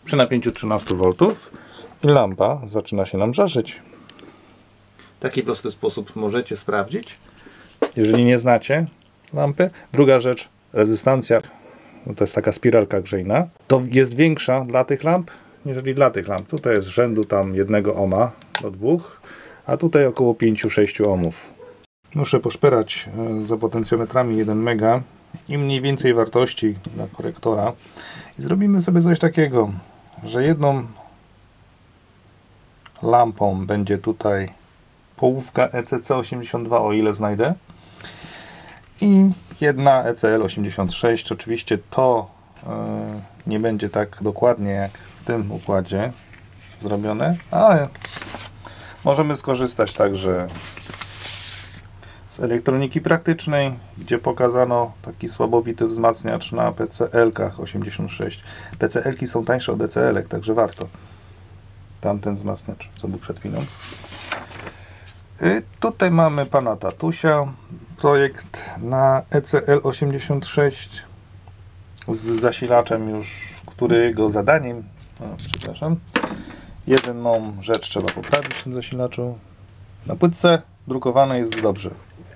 przy napięciu trzynastu woltów i lampa zaczyna się nam żarzyć. W taki prosty sposób możecie sprawdzić, jeżeli nie znacie lampy. Druga rzecz, rezystancja, no to jest taka spiralka grzejna, to jest większa dla tych lamp, niżeli dla tych lamp. Tutaj jest rzędu tam jednego ohma do dwóch, a tutaj około pięć do sześciu ohmów. Muszę poszperać za potencjometrami jeden mega i mniej więcej wartości dla korektora. I zrobimy sobie coś takiego, że jedną lampą będzie tutaj połówka E C C osiemdziesiąt dwa, o ile znajdę, i jedna E C L osiemdziesiąt sześć. Oczywiście to yy, nie będzie tak dokładnie jak w tym układzie zrobione, ale możemy skorzystać także z elektroniki praktycznej, gdzie pokazano taki słabowity wzmacniacz na P C L-kach osiemdziesiąt sześć. P C L-ki są tańsze od E C L-ek, także warto. Tamten wzmacniacz, co był przed chwilą. I tutaj mamy pana tatusia. Projekt na E C L osiemdziesiąt sześć z zasilaczem już, którego zadaniem, o, przepraszam, jedną rzecz trzeba poprawić w tym zasilaczu. Na płytce drukowane jest dobrze.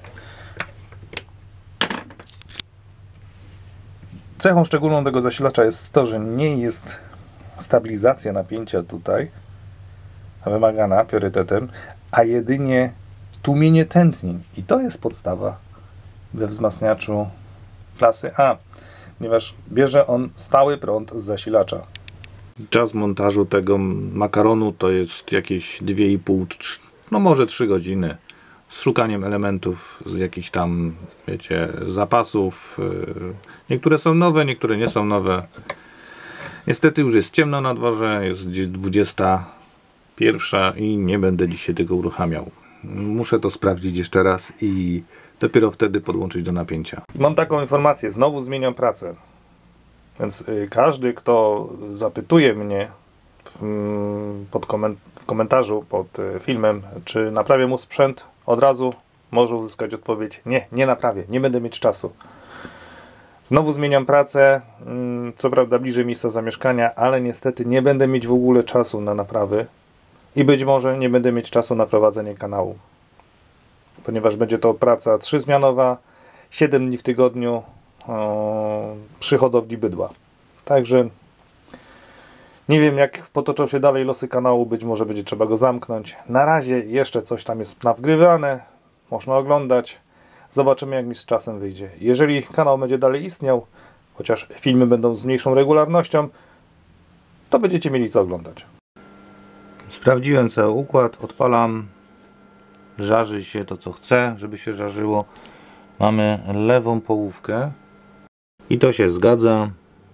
Cechą szczególną tego zasilacza jest to, że nie jest stabilizacja napięcia tutaj wymagana priorytetem, a jedynie tłumienie tętnień. I to jest podstawa we wzmacniaczu klasy A, ponieważ bierze on stały prąd z zasilacza. Czas montażu tego makaronu to jest jakieś dwie i pół, no może trzy godziny. Z szukaniem elementów z jakichś tam, wiecie, zapasów. Niektóre są nowe, niektóre nie są nowe. Niestety już jest ciemno na dworze, jest dwudziesta pierwsza i nie będę dzisiaj tego uruchamiał. Muszę to sprawdzić jeszcze raz i dopiero wtedy podłączyć do napięcia. Mam taką informację, znowu zmieniam pracę. Więc y, każdy, kto zapytuje mnie w, y, pod koment w komentarzu pod y, filmem, czy naprawię mu sprzęt, od razu może uzyskać odpowiedź: nie, nie naprawię, nie będę mieć czasu. Znowu zmieniam pracę, y, co prawda bliżej miejsca zamieszkania, ale niestety nie będę mieć w ogóle czasu na naprawy i być może nie będę mieć czasu na prowadzenie kanału, ponieważ będzie to praca trzyzmianowa, siedem dni w tygodniu, o, przy hodowli bydła. Także nie wiem, jak potoczą się dalej losy kanału, być może będzie trzeba go zamknąć. Na razie jeszcze coś tam jest nawgrywane, można oglądać. Zobaczymy, jak mi z czasem wyjdzie. Jeżeli kanał będzie dalej istniał, chociaż filmy będą z mniejszą regularnością, to będziecie mieli co oglądać. Sprawdziłem cały układ, odpalam. Żarzy się to, co chcę, żeby się żarzyło. Mamy lewą połówkę i to się zgadza.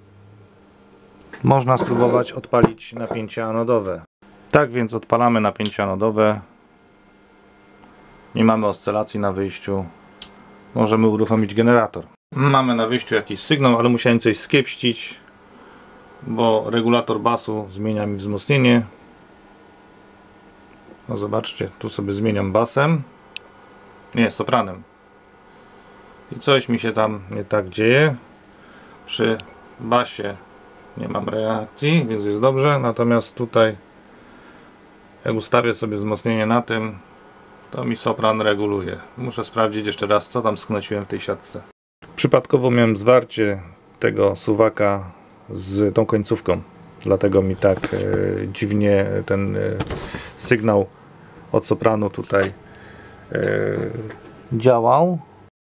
Można spróbować odpalić napięcie anodowe. Tak więc odpalamy napięcie anodowe. Nie mamy oscylacji na wyjściu. Możemy uruchomić generator. Mamy na wyjściu jakiś sygnał, ale musiałem coś skiepścić, bo regulator basu zmienia mi wzmocnienie. No zobaczcie, tu sobie zmieniam basem. Nie, sopranem. I coś mi się tam nie tak dzieje. Przy basie nie mam reakcji, więc jest dobrze. Natomiast tutaj, jak ustawię sobie wzmocnienie na tym, to mi sopran reguluje. Muszę sprawdzić jeszcze raz, co tam sknociłem w tej siatce. Przypadkowo miałem zwarcie tego suwaka z tą końcówką. Dlatego mi tak e, dziwnie ten e, sygnał od sopranu tutaj e, działał.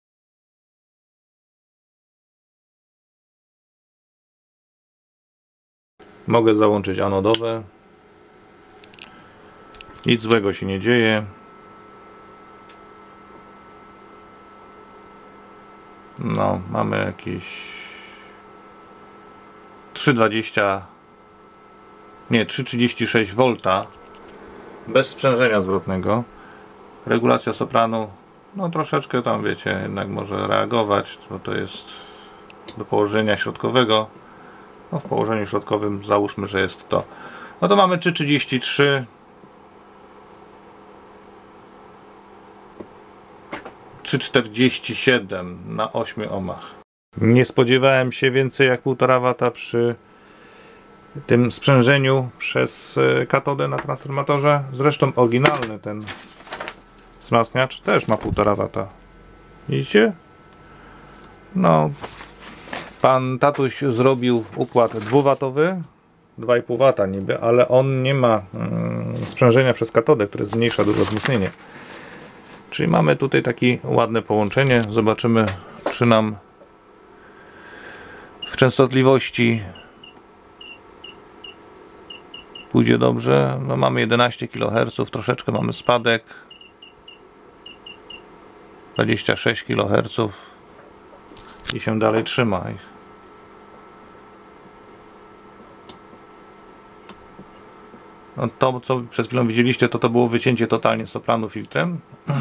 Mogę załączyć anodowe. Nic złego się nie dzieje. No, mamy jakieś trzy dwadzieścia, nie, trzy trzydzieści sześć wolta bez sprzężenia zwrotnego. Regulacja sopranu, no troszeczkę tam, wiecie, jednak może reagować, bo to jest do położenia środkowego. No, w położeniu środkowym załóżmy, że jest to. No to mamy trzy trzydzieści trzy. trzy czterdzieści siedem na ośmiu ohmach. Nie spodziewałem się więcej jak półtora wata przy tym sprzężeniu przez katodę na transformatorze. Zresztą oryginalny ten wzmacniacz też ma półtora wata. Widzicie? No, pan tatuś zrobił układ dwuwatowy, dwa i pół wata niby, ale on nie ma mm, sprzężenia przez katodę, które zmniejsza dużo wzmocnienie. Czyli mamy tutaj takie ładne połączenie. Zobaczymy, czy nam w częstotliwości pójdzie dobrze. No, mamy jedenaście kiloherców, troszeczkę mamy spadek. dwadzieścia sześć kiloherców i się dalej trzyma. No to, co przed chwilą widzieliście, to to było wycięcie totalnie sopranu filtrem.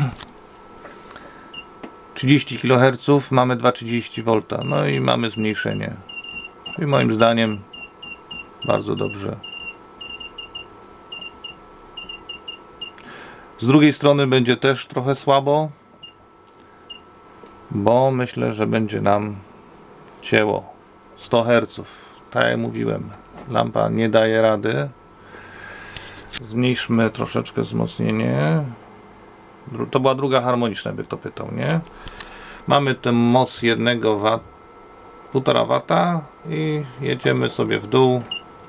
trzydzieści kiloherców, mamy dwa przecinek trzydzieści wolt. No i mamy zmniejszenie. I moim zdaniem bardzo dobrze. Z drugiej strony będzie też trochę słabo, bo myślę, że będzie nam cięło. sto herców. Tak jak mówiłem, lampa nie daje rady. Zmniejszmy troszeczkę wzmocnienie. To była druga harmoniczna, by kto pytał, nie? Mamy tę moc jednego wata, półtora wata i jedziemy sobie w dół.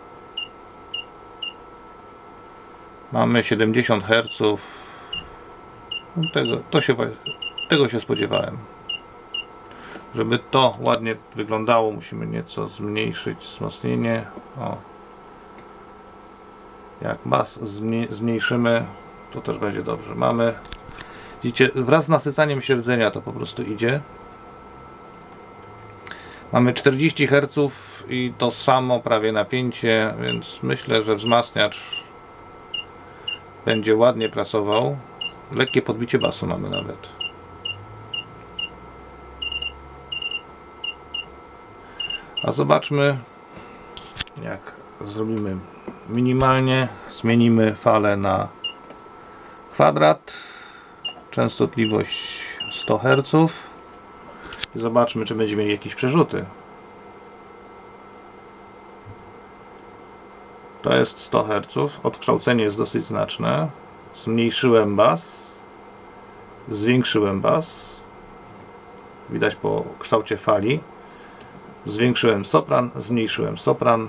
Mamy siedemdziesiąt herców. Tego, to się, tego się spodziewałem. Żeby to ładnie wyglądało, musimy nieco zmniejszyć wzmocnienie. O. Jak bas zmniejszymy, to też będzie dobrze. Mamy, widzicie, wraz z nasycaniem się rdzenia to po prostu idzie. Mamy czterdzieści herców i to samo prawie napięcie, więc myślę, że wzmacniacz będzie ładnie pracował. Lekkie podbicie basu mamy nawet. A zobaczmy, jak zrobimy minimalnie. Zmienimy falę na kwadrat. Częstotliwość sto herców. I zobaczmy, czy będziemy mieli jakieś przerzuty. To jest sto herców. Odkształcenie jest dosyć znaczne. Zmniejszyłem bas. Zwiększyłem bas. Widać po kształcie fali. Zwiększyłem sopran, zmniejszyłem sopran.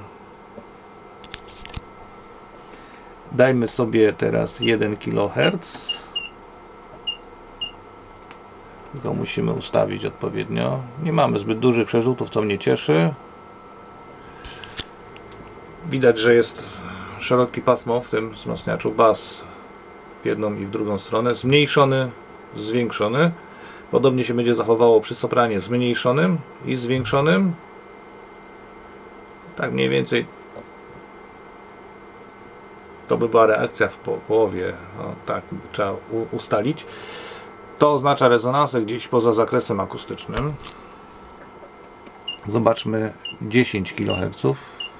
Dajmy sobie teraz jeden kiloherc. Tylko musimy ustawić odpowiednio. Nie mamy zbyt dużych przerzutów, co mnie cieszy. Widać, że jest szeroki pasmo w tym wzmacniaczu. Bas w jedną i w drugą stronę. Zmniejszony, zwiększony. Podobnie się będzie zachowało przy sopranie zmniejszonym i zwiększonym. Tak mniej więcej to by była reakcja w połowie. No, tak trzeba ustalić. To oznacza rezonansę gdzieś poza zakresem akustycznym. Zobaczmy dziesięć kiloherców.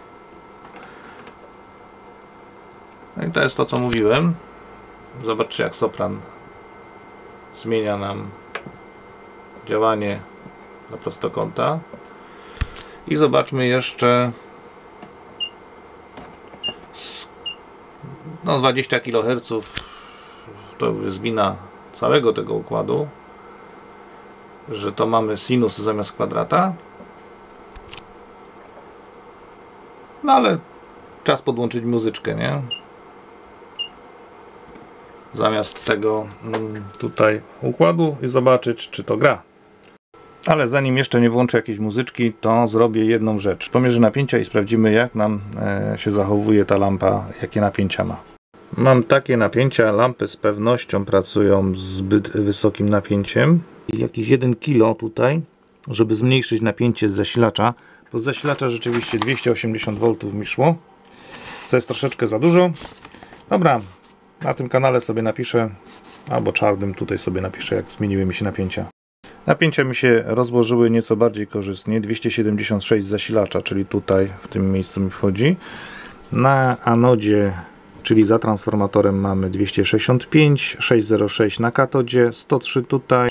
No i to jest to, co mówiłem. Zobaczcie, jak sopran zmienia nam działanie na prostokąta. I zobaczmy jeszcze no dwadzieścia kiloherców. To już jest wina całego tego układu, że to mamy sinus zamiast kwadrata. No ale czas podłączyć muzyczkę, nie? Zamiast tego tutaj układu i zobaczyć, czy to gra. Ale zanim jeszcze nie włączę jakiejś muzyczki, to zrobię jedną rzecz. Pomierzę napięcia i sprawdzimy, jak nam się zachowuje ta lampa, jakie napięcia ma. Mam takie napięcia, lampy z pewnością pracują z zbyt wysokim napięciem. Jakieś jeden kilo tutaj, żeby zmniejszyć napięcie z zasilacza. Bo z zasilacza rzeczywiście dwieście osiemdziesiąt woltów mi szło, co jest troszeczkę za dużo. Dobra, na tym kanale sobie napiszę, albo czarnym tutaj sobie napiszę, jak zmieniły mi się napięcia. Napięcia mi się rozłożyły nieco bardziej korzystnie. dwieście siedemdziesiąt sześć z zasilacza, czyli tutaj w tym miejscu mi wchodzi. Na anodzie, czyli za transformatorem, mamy dwieście sześćdziesiąt pięć, sześćset sześć na katodzie, sto trzy tutaj.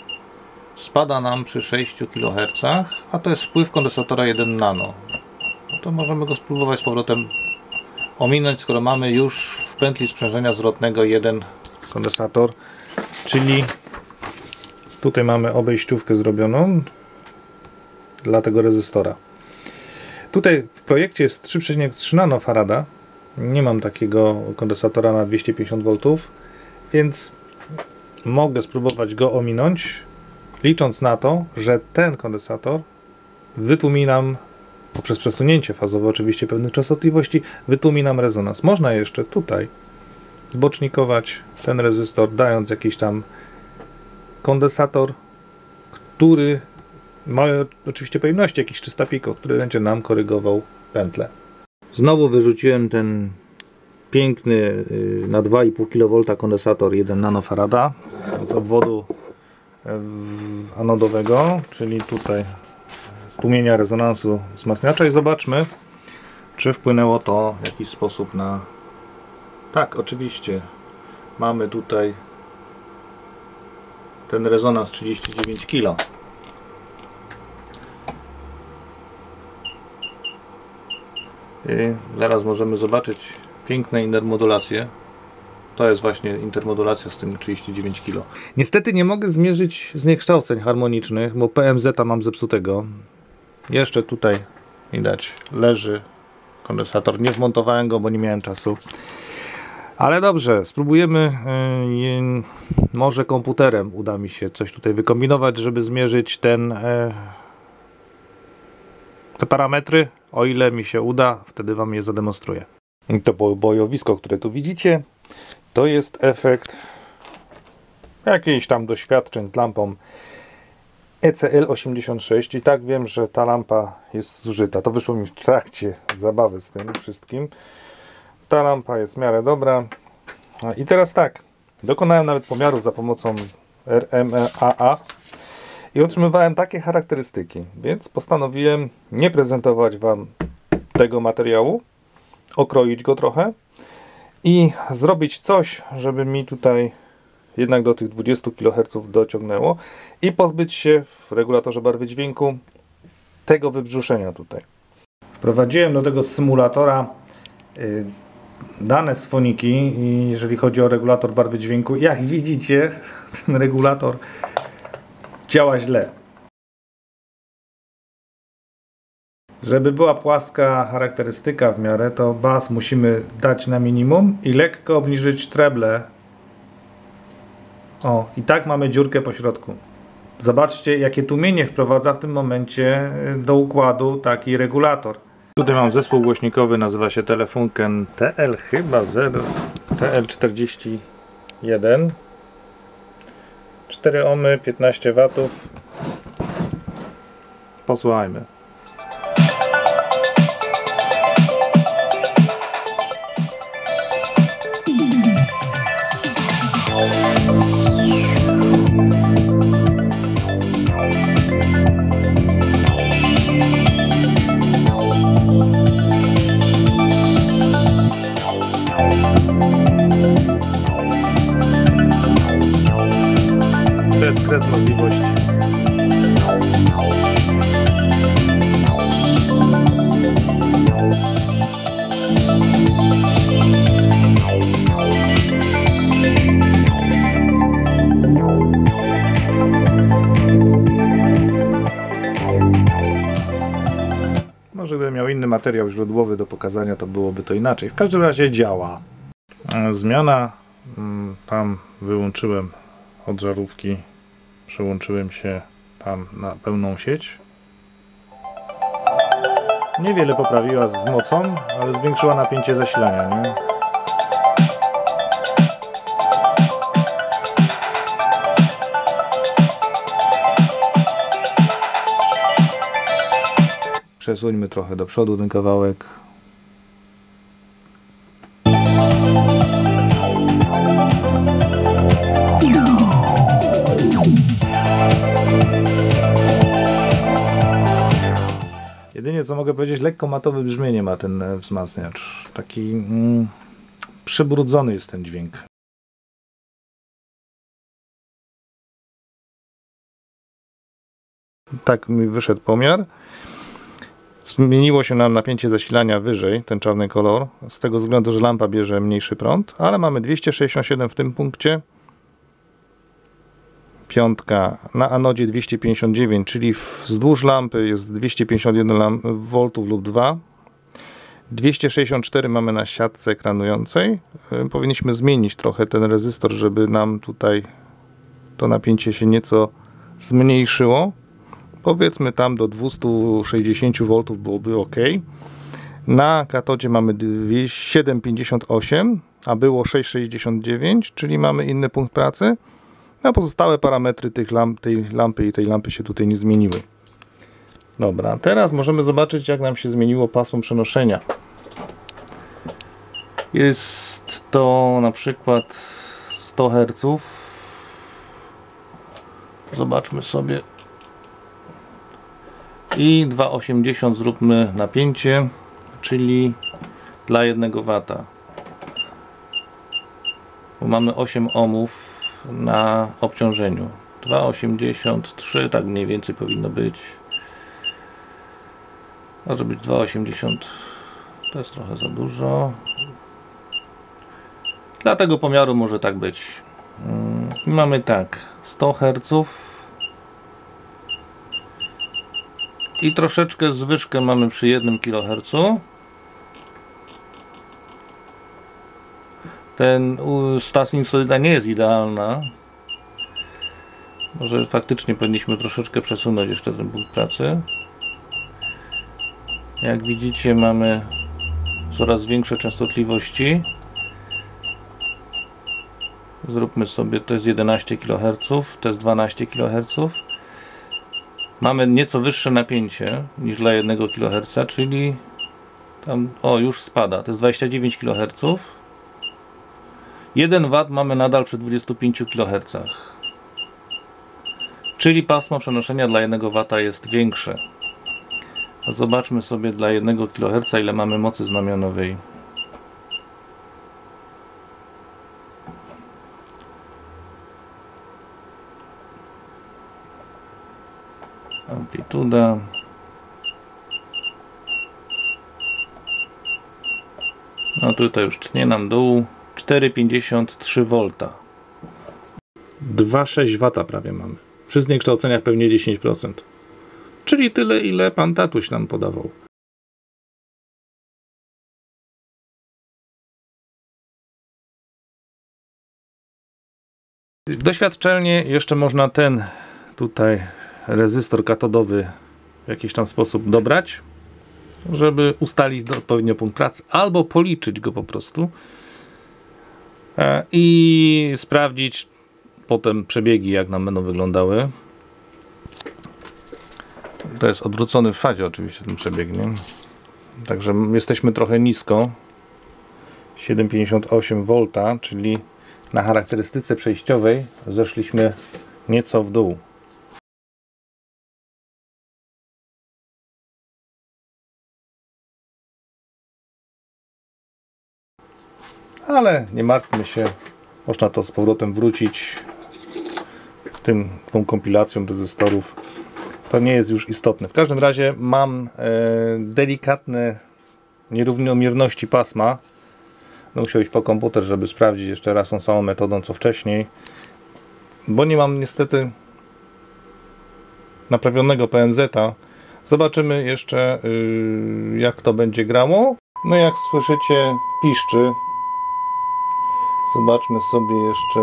Spada nam przy sześciu kilohercach, a to jest wpływ kondensatora jeden nano. no to możemy go spróbować z powrotem ominąć, skoro mamy już w pętli sprzężenia zwrotnego jeden kondensator, czyli tutaj mamy obejściówkę zrobioną dla tego rezystora. Tutaj w projekcie jest trzy przecinek trzy nanofarada. Nie mam takiego kondensatora na dwieście pięćdziesiąt woltów, więc mogę spróbować go ominąć, licząc na to, że ten kondensator wytłumi nam, poprzez przesunięcie fazowe oczywiście pewnych częstotliwości, wytłumi nam rezonans. Można jeszcze tutaj zbocznikować ten rezystor, dając jakiś tam kondensator, który ma oczywiście pojemności, jakiś trzysta piko, który będzie nam korygował pętlę. Znowu wyrzuciłem ten piękny na dwa i pół kilowolta kondensator jeden nanofarada z obwodu anodowego, czyli tutaj stłumienia rezonansu wzmacniacza, i zobaczmy, czy wpłynęło to w jakiś sposób na... Tak, oczywiście mamy tutaj ten rezonans trzydzieści dziewięć kilo. I zaraz możemy zobaczyć piękne intermodulacje. To jest właśnie intermodulacja z tym trzydzieści dziewięć kilo. Niestety nie mogę zmierzyć zniekształceń harmonicznych, bo P M Z mam zepsutego. Jeszcze tutaj widać, leży kondensator. Nie wmontowałem go, bo nie miałem czasu. Ale dobrze, spróbujemy. Yy, może komputerem uda mi się coś tutaj wykombinować, żeby zmierzyć ten, yy, te parametry. O ile mi się uda, wtedy wam je zademonstruję. To bojowisko, które tu widzicie, to jest efekt jakichś tam doświadczeń z lampą E C L osiemdziesiąt sześć. I tak wiem, że ta lampa jest zużyta. To wyszło mi w trakcie zabawy z tym wszystkim. Ta lampa jest w miarę dobra. I teraz tak, dokonałem nawet pomiarów za pomocą R M A A i otrzymywałem takie charakterystyki, więc postanowiłem nie prezentować wam tego materiału, okroić go trochę i zrobić coś, żeby mi tutaj jednak do tych dwudziestu kiloherców dociągnęło i pozbyć się w regulatorze barwy dźwięku tego wybrzuszenia tutaj. Wprowadziłem do tego symulatora yy, dane z foniki, i jeżeli chodzi o regulator barwy dźwięku, jak widzicie, ten regulator działa źle. Żeby była płaska charakterystyka w miarę, to bas musimy dać na minimum i lekko obniżyć treble. O, i tak mamy dziurkę po środku. Zobaczcie, jakie tłumienie wprowadza w tym momencie do układu taki regulator. Tutaj mam zespół głośnikowy, nazywa się Telefunken T L chyba zero, T L czterdzieści jeden. cztery ohmy, piętnaście watów. Posłuchajmy. To jest kres możliwości. Może gdybym miał inny materiał źródłowy do pokazania, to byłoby to inaczej. W każdym razie działa. Zmiana. Tam wyłączyłem od żarówki, przełączyłem się tam na pełną sieć. Niewiele poprawiła z mocą, ale zwiększyła napięcie zasilania, nie? Przesuńmy trochę do przodu ten kawałek. Jedynie co mogę powiedzieć, lekko matowe brzmienie ma ten wzmacniacz. Taki mm, przybrudzony jest ten dźwięk. Tak mi wyszedł pomiar. Zmieniło się nam napięcie zasilania wyżej, ten czarny kolor, z tego względu, że lampa bierze mniejszy prąd, ale mamy dwieście sześćdziesiąt siedem w tym punkcie. Piątka na anodzie dwieście pięćdziesiąt dziewięć, czyli wzdłuż lampy jest dwieście pięćdziesiąt jeden woltów lub dwa. dwieście sześćdziesiąt cztery mamy na siatce ekranującej. Powinniśmy zmienić trochę ten rezystor, żeby nam tutaj to napięcie się nieco zmniejszyło. Powiedzmy tam do dwieście sześćdziesiąt woltów byłoby ok. Na katodzie mamy siedem pięćdziesiąt osiem, a było sześć sześćdziesiąt dziewięć, czyli mamy inny punkt pracy. A pozostałe parametry tych lamp, tej lampy i tej lampy się tutaj nie zmieniły. Dobra, teraz możemy zobaczyć, jak nam się zmieniło pasmo przenoszenia. Jest to na przykład sto herców. Zobaczmy sobie. I dwa osiemdziesiąt zróbmy napięcie, czyli dla jednego wata. Bo mamy osiem ohmów na obciążeniu. dwa osiemdziesiąt trzy, tak mniej więcej powinno być. Może być dwa osiemdziesiąt, to jest trochę za dużo. Dla tego pomiaru może tak być. I mamy tak, sto herców. I troszeczkę zwyżkę mamy przy jednym kilohercu. Ten ta sinusoida nie jest idealna. Może faktycznie powinniśmy troszeczkę przesunąć jeszcze ten punkt pracy. Jak widzicie, mamy coraz większe częstotliwości. Zróbmy sobie, to jest jedenaście kiloherców, to jest dwanaście kiloherców. Mamy nieco wyższe napięcie niż dla jednego kiloherca, czyli tam, o, już spada, to jest dwadzieścia dziewięć kiloherców. jeden wat mamy nadal przy dwudziestu pięciu kilohercach. Czyli pasmo przenoszenia dla jednego wata jest większe. Zobaczmy sobie dla jednego kiloherca, ile mamy mocy znamionowej. Amplituda. No tutaj już tnie nam dół. cztery pięćdziesiąt trzy wolta. dwa przecinek sześć wata prawie mamy. Przy zniekształceniach pewnie dziesięć procent. Czyli tyle, ile pan tatuś nam podawał. Doświadczalnie jeszcze można ten tutaj rezystor katodowy w jakiś tam sposób dobrać, żeby ustalić odpowiednio punkt pracy, albo policzyć go po prostu i sprawdzić potem przebiegi, jak nam będą wyglądały. To jest odwrócony w fazie oczywiście ten przebieg, nie? Także jesteśmy trochę nisko, siedem pięćdziesiąt osiem wolta, czyli na charakterystyce przejściowej zeszliśmy nieco w dół. Ale nie martwmy się, można to z powrotem wrócić tym, tą kompilacją rezystorów. To nie jest już istotne. W każdym razie mam e, delikatne nierównomierności pasma. No, musiał iść po komputer, żeby sprawdzić jeszcze raz tą samą metodą co wcześniej, bo nie mam niestety naprawionego P M Z-a. Zobaczymy jeszcze yy, jak to będzie grało. No jak słyszycie, piszczy. Zobaczmy sobie jeszcze.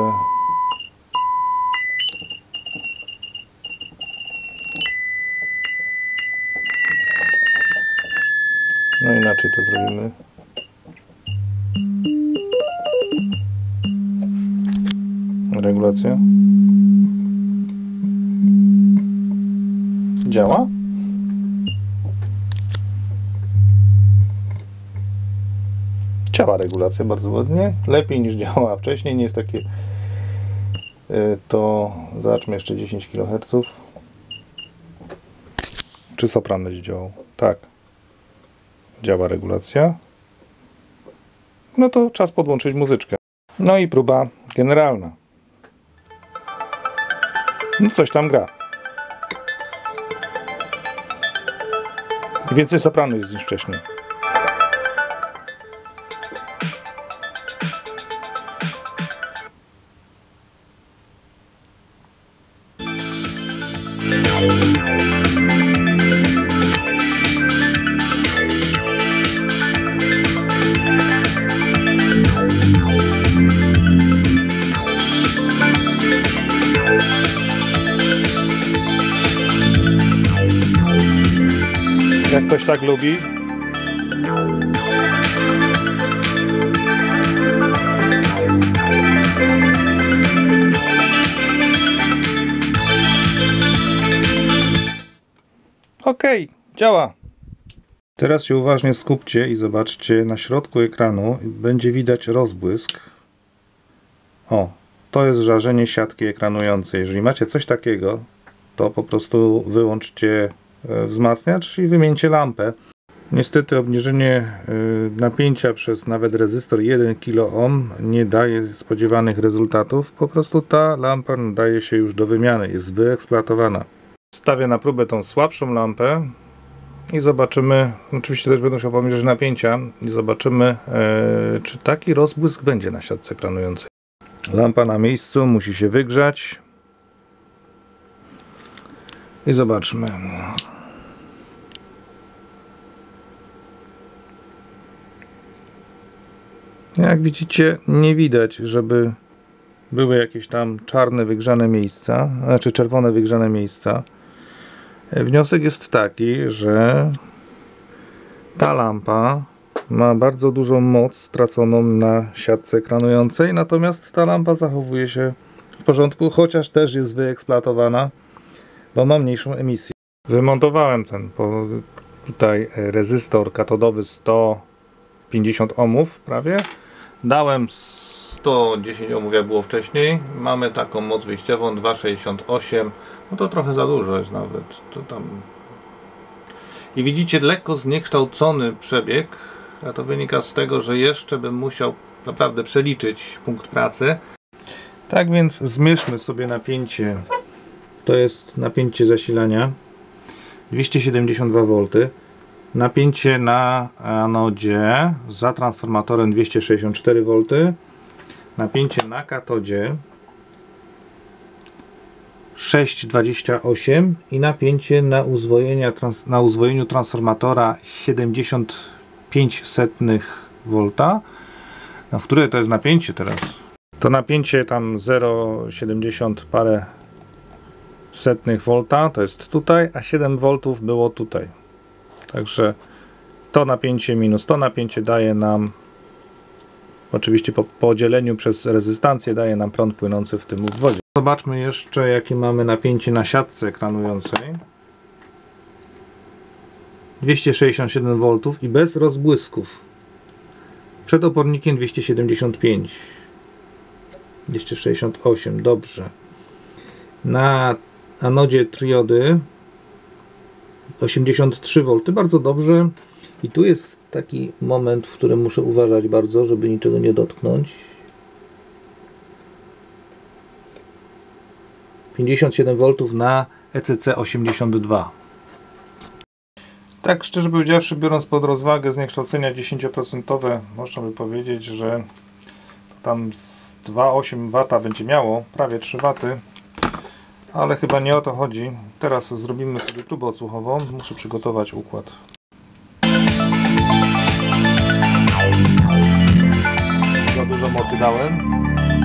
No inaczej to zrobimy. Regulacja. Działa? Działa regulacja bardzo ładnie. Lepiej niż działała wcześniej. Nie jest takie. To zobaczmy jeszcze dziesięć kiloherców. Czy sopran będzie działał? Tak. Działa regulacja. No to czas podłączyć muzyczkę. No i próba generalna. No coś tam gra. Więcej sopranu jest niż wcześniej. Jak ktoś tak lubi. Okej, działa. Teraz się uważnie skupcie i zobaczcie, na środku ekranu będzie widać rozbłysk. O, to jest żarzenie siatki ekranującej. Jeżeli macie coś takiego, to po prostu wyłączcie wzmacniacz i wymieńcie lampę. Niestety obniżenie napięcia przez nawet rezystor jeden kiloohm nie daje spodziewanych rezultatów. Po prostu ta lampa nadaje się już do wymiany, jest wyeksploatowana. Stawię na próbę tą słabszą lampę i zobaczymy, oczywiście też będę musiał pomierzyć napięcia i zobaczymy, e, czy taki rozbłysk będzie na siatce ekranującej. Lampa na miejscu, musi się wygrzać i zobaczmy. Jak widzicie, nie widać, żeby były jakieś tam czarne wygrzane miejsca, znaczy czerwone wygrzane miejsca. Wniosek jest taki, że ta lampa ma bardzo dużą moc straconą na siatce ekranującej, natomiast ta lampa zachowuje się w porządku, chociaż też jest wyeksploatowana, bo ma mniejszą emisję. Wymontowałem ten po, tutaj rezystor katodowy sto pięćdziesiąt ohmów prawie. Dałem sto dziesięć ohmów jak było wcześniej. Mamy taką moc wyjściową dwieście sześćdziesiąt osiem. No to trochę za dużo jest nawet. To tam... I widzicie lekko zniekształcony przebieg. A to wynika z tego, że jeszcze bym musiał naprawdę przeliczyć punkt pracy. Tak więc zmierzmy sobie napięcie. To jest napięcie zasilania dwieście siedemdziesiąt dwa wolt. Napięcie na anodzie za transformatorem dwieście sześćdziesiąt cztery wolt. Napięcie na katodzie sześć dwadzieścia osiem i napięcie na, uzwojenia, na uzwojeniu transformatora siedemdziesiąt pięć setnych wolta. No, w której to jest napięcie teraz? To napięcie tam zero przecinek siedemdziesiąt parę setnych volta, to jest tutaj, a siedem woltów było tutaj. Także to napięcie minus to napięcie daje nam, oczywiście po podzieleniu przez rezystancję, daje nam prąd płynący w tym obwodzie. Zobaczmy jeszcze, jakie mamy napięcie na siatce ekranującej. dwieście sześćdziesiąt siedem woltów i bez rozbłysków. Przed opornikiem dwieście siedemdziesiąt pięć. dwieście sześćdziesiąt osiem, dobrze. Na anodzie triody osiemdziesiąt trzy wolty, bardzo dobrze. I tu jest taki moment, w którym muszę uważać bardzo, żeby niczego nie dotknąć. pięćdziesiąt siedem woltów na E C C osiemdziesiąt dwa. Tak szczerze powiedziawszy, biorąc pod rozwagę zniekształcenia dziesięć procent, można by powiedzieć, że tam dwa przecinek osiem wata będzie miało, prawie trzy waty, ale chyba nie o to chodzi. Teraz zrobimy sobie próbę odsłuchową. Muszę przygotować układ. Za dużo mocy dałem.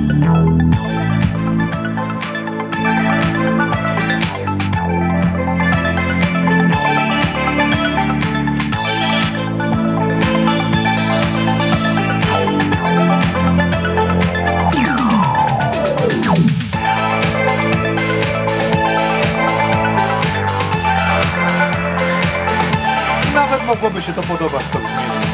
Nawet mogłoby się to podobać, to brzmienie.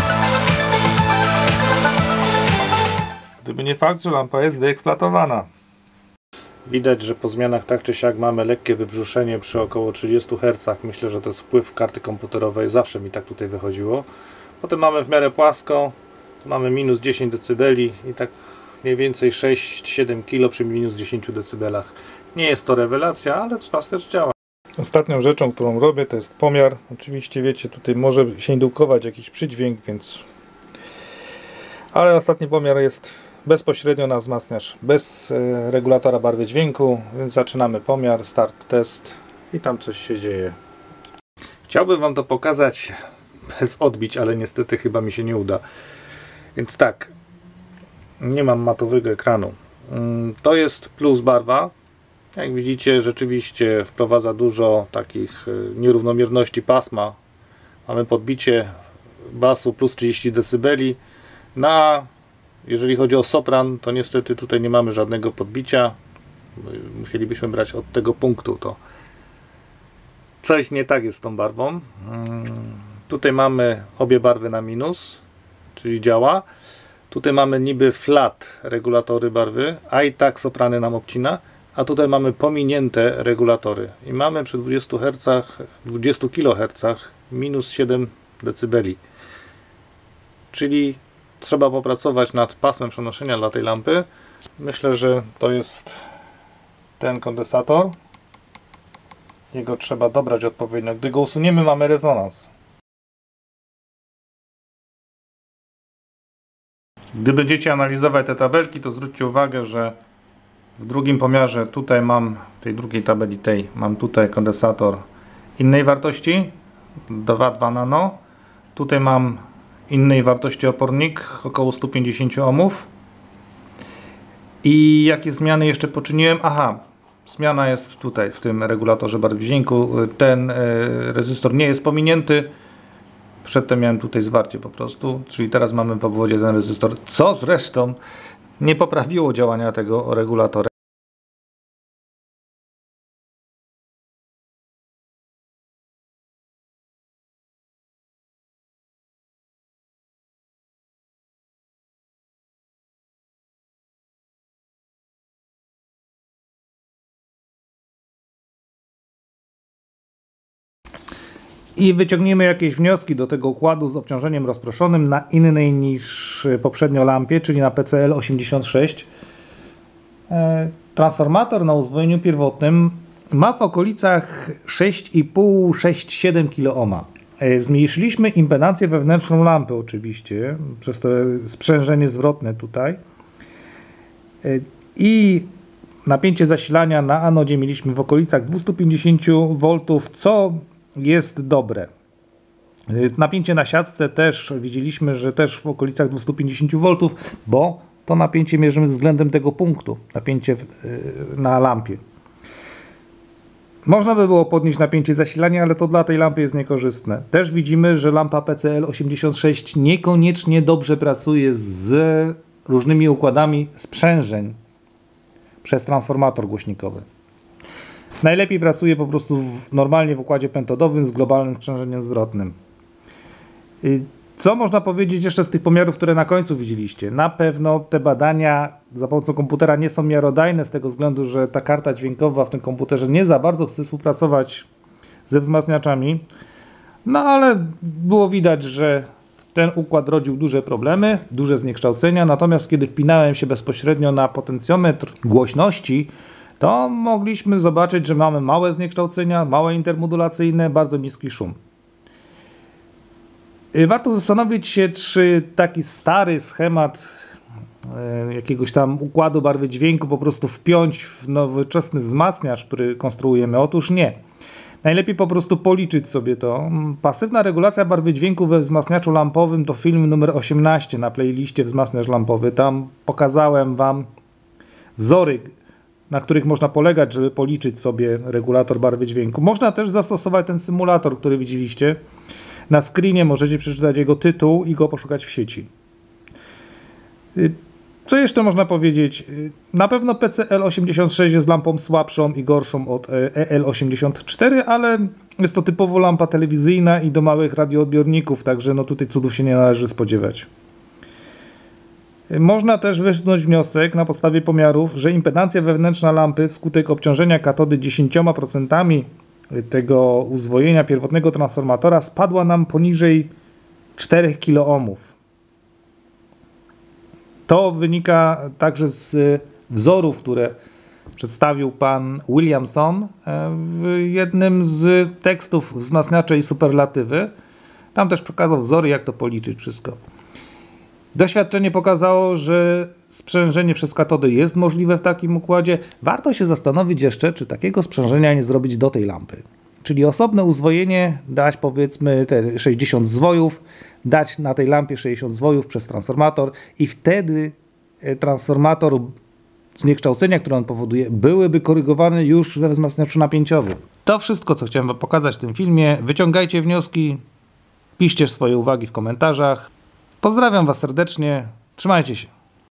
Gdyby nie fakt, że lampa jest wyeksploatowana. Widać, że po zmianach tak czy siak mamy lekkie wybrzuszenie przy około trzydziestu hercach. Myślę, że to jest wpływ karty komputerowej. Zawsze mi tak tutaj wychodziło. Potem mamy w miarę płasko. Tu mamy minus dziesięć decybeli i tak mniej więcej sześć siedem kilo przy minus dziesięciu decybelach. Nie jest to rewelacja, ale spas też działa. Ostatnią rzeczą, którą robię, to jest pomiar. Oczywiście wiecie, tutaj może się indukować jakiś przydźwięk, więc... Ale ostatni pomiar jest bezpośrednio na wzmacniacz, bez e, regulatora barwy dźwięku, więc zaczynamy pomiar, start, test i tam coś się dzieje. Chciałbym Wam to pokazać bez odbić, ale niestety chyba mi się nie uda. Więc tak, nie mam matowego ekranu. To jest plus barwa. Jak widzicie, rzeczywiście wprowadza dużo takich nierównomierności pasma. Mamy podbicie basu plus trzydzieści decybeli. Na, jeżeli chodzi o sopran, to niestety tutaj nie mamy żadnego podbicia. Musielibyśmy brać od tego punktu. To coś nie tak jest z tą barwą. Tutaj mamy obie barwy na minus, czyli działa. Tutaj mamy niby flat regulatory barwy, a i tak soprany nam obcina. A tutaj mamy pominięte regulatory. I mamy przy dwudziestu hercach, dwudziestu kilohercach minus siedem decybeli. Czyli trzeba popracować nad pasmem przenoszenia dla tej lampy. Myślę, że to jest ten kondensator. Jego trzeba dobrać odpowiednio. Gdy go usuniemy, mamy rezonans. Gdy będziecie analizować te tabelki, to zwróćcie uwagę, że w drugim pomiarze tutaj mam, w tej drugiej tabeli tej, mam tutaj kondensator innej wartości, dwa przecinek dwa nano. Tutaj mam innej wartości opornik, około stu pięćdziesięciu ohmów. I jakie zmiany jeszcze poczyniłem? Aha, zmiana jest tutaj, w tym regulatorze barwy dźwięku. Ten rezystor nie jest pominięty. Przedtem miałem tutaj zwarcie po prostu, czyli teraz mamy w obwodzie ten rezystor, co zresztą nie poprawiło działania tego regulatora. I wyciągniemy jakieś wnioski do tego układu z obciążeniem rozproszonym na innej niż poprzednio lampie, czyli na P C L osiemdziesiąt sześć. Transformator na uzwojeniu pierwotnym ma w okolicach sześć i pół do sześć przecinek siedem kiloohma. Zmniejszyliśmy impedancję wewnętrzną lampy oczywiście, przez to sprzężenie zwrotne tutaj. I napięcie zasilania na anodzie mieliśmy w okolicach dwieście pięćdziesiąt woltów, co jest dobre. Napięcie na siatce też widzieliśmy, że też w okolicach dwieście pięćdziesiąt woltów, bo to napięcie mierzymy względem tego punktu, napięcie na lampie. Można by było podnieść napięcie zasilania, ale to dla tej lampy jest niekorzystne. Też widzimy, że lampa P C L osiemdziesiąt sześć niekoniecznie dobrze pracuje z różnymi układami sprzężeń przez transformator głośnikowy. Najlepiej pracuje po prostu w, normalnie w układzie pentodowym z globalnym sprzężeniem zwrotnym. Co można powiedzieć jeszcze z tych pomiarów, które na końcu widzieliście? Na pewno te badania za pomocą komputera nie są miarodajne z tego względu, że ta karta dźwiękowa w tym komputerze nie za bardzo chce współpracować ze wzmacniaczami. No ale było widać, że ten układ rodził duże problemy, duże zniekształcenia. Natomiast kiedy wpinałem się bezpośrednio na potencjometr głośności, to mogliśmy zobaczyć, że mamy małe zniekształcenia, małe intermodulacyjne, bardzo niski szum. Warto zastanowić się, czy taki stary schemat jakiegoś tam układu barwy dźwięku po prostu wpiąć w nowoczesny wzmacniacz, który konstruujemy. Otóż nie. Najlepiej po prostu policzyć sobie to. Pasywna regulacja barwy dźwięku we wzmacniaczu lampowym to film numer osiemnaście na playliście wzmacniacz lampowy. Tam pokazałem Wam wzory, na których można polegać, żeby policzyć sobie regulator barwy dźwięku. Można też zastosować ten symulator, który widzieliście. Na screenie możecie przeczytać jego tytuł i go poszukać w sieci. Co jeszcze można powiedzieć? Na pewno P C L osiemdziesiąt sześć jest lampą słabszą i gorszą od E L osiemdziesiąt cztery, ale jest to typowo lampa telewizyjna i do małych radioodbiorników, także no tutaj cudów się nie należy spodziewać. Można też wysnuć wniosek na podstawie pomiarów, że impedancja wewnętrzna lampy wskutek obciążenia katody dziesięć procent tego uzwojenia pierwotnego transformatora spadła nam poniżej czterech kiloohmów. To wynika także z wzorów, które przedstawił pan Williamson w jednym z tekstów wzmacniacze i superlatywy. Tam też pokazał wzory, jak to policzyć wszystko. Doświadczenie pokazało, że sprzężenie przez katody jest możliwe w takim układzie. Warto się zastanowić jeszcze, czy takiego sprzężenia nie zrobić do tej lampy. Czyli osobne uzwojenie dać powiedzmy te sześćdziesiąt zwojów, dać na tej lampie sześćdziesiąt zwojów przez transformator i wtedy transformator zniekształcenia, które on powoduje, byłyby korygowane już we wzmacniaczu napięciowym. To wszystko, co chciałem wam pokazać w tym filmie. Wyciągajcie wnioski, piszcie swoje uwagi w komentarzach. Pozdrawiam was serdecznie, trzymajcie się.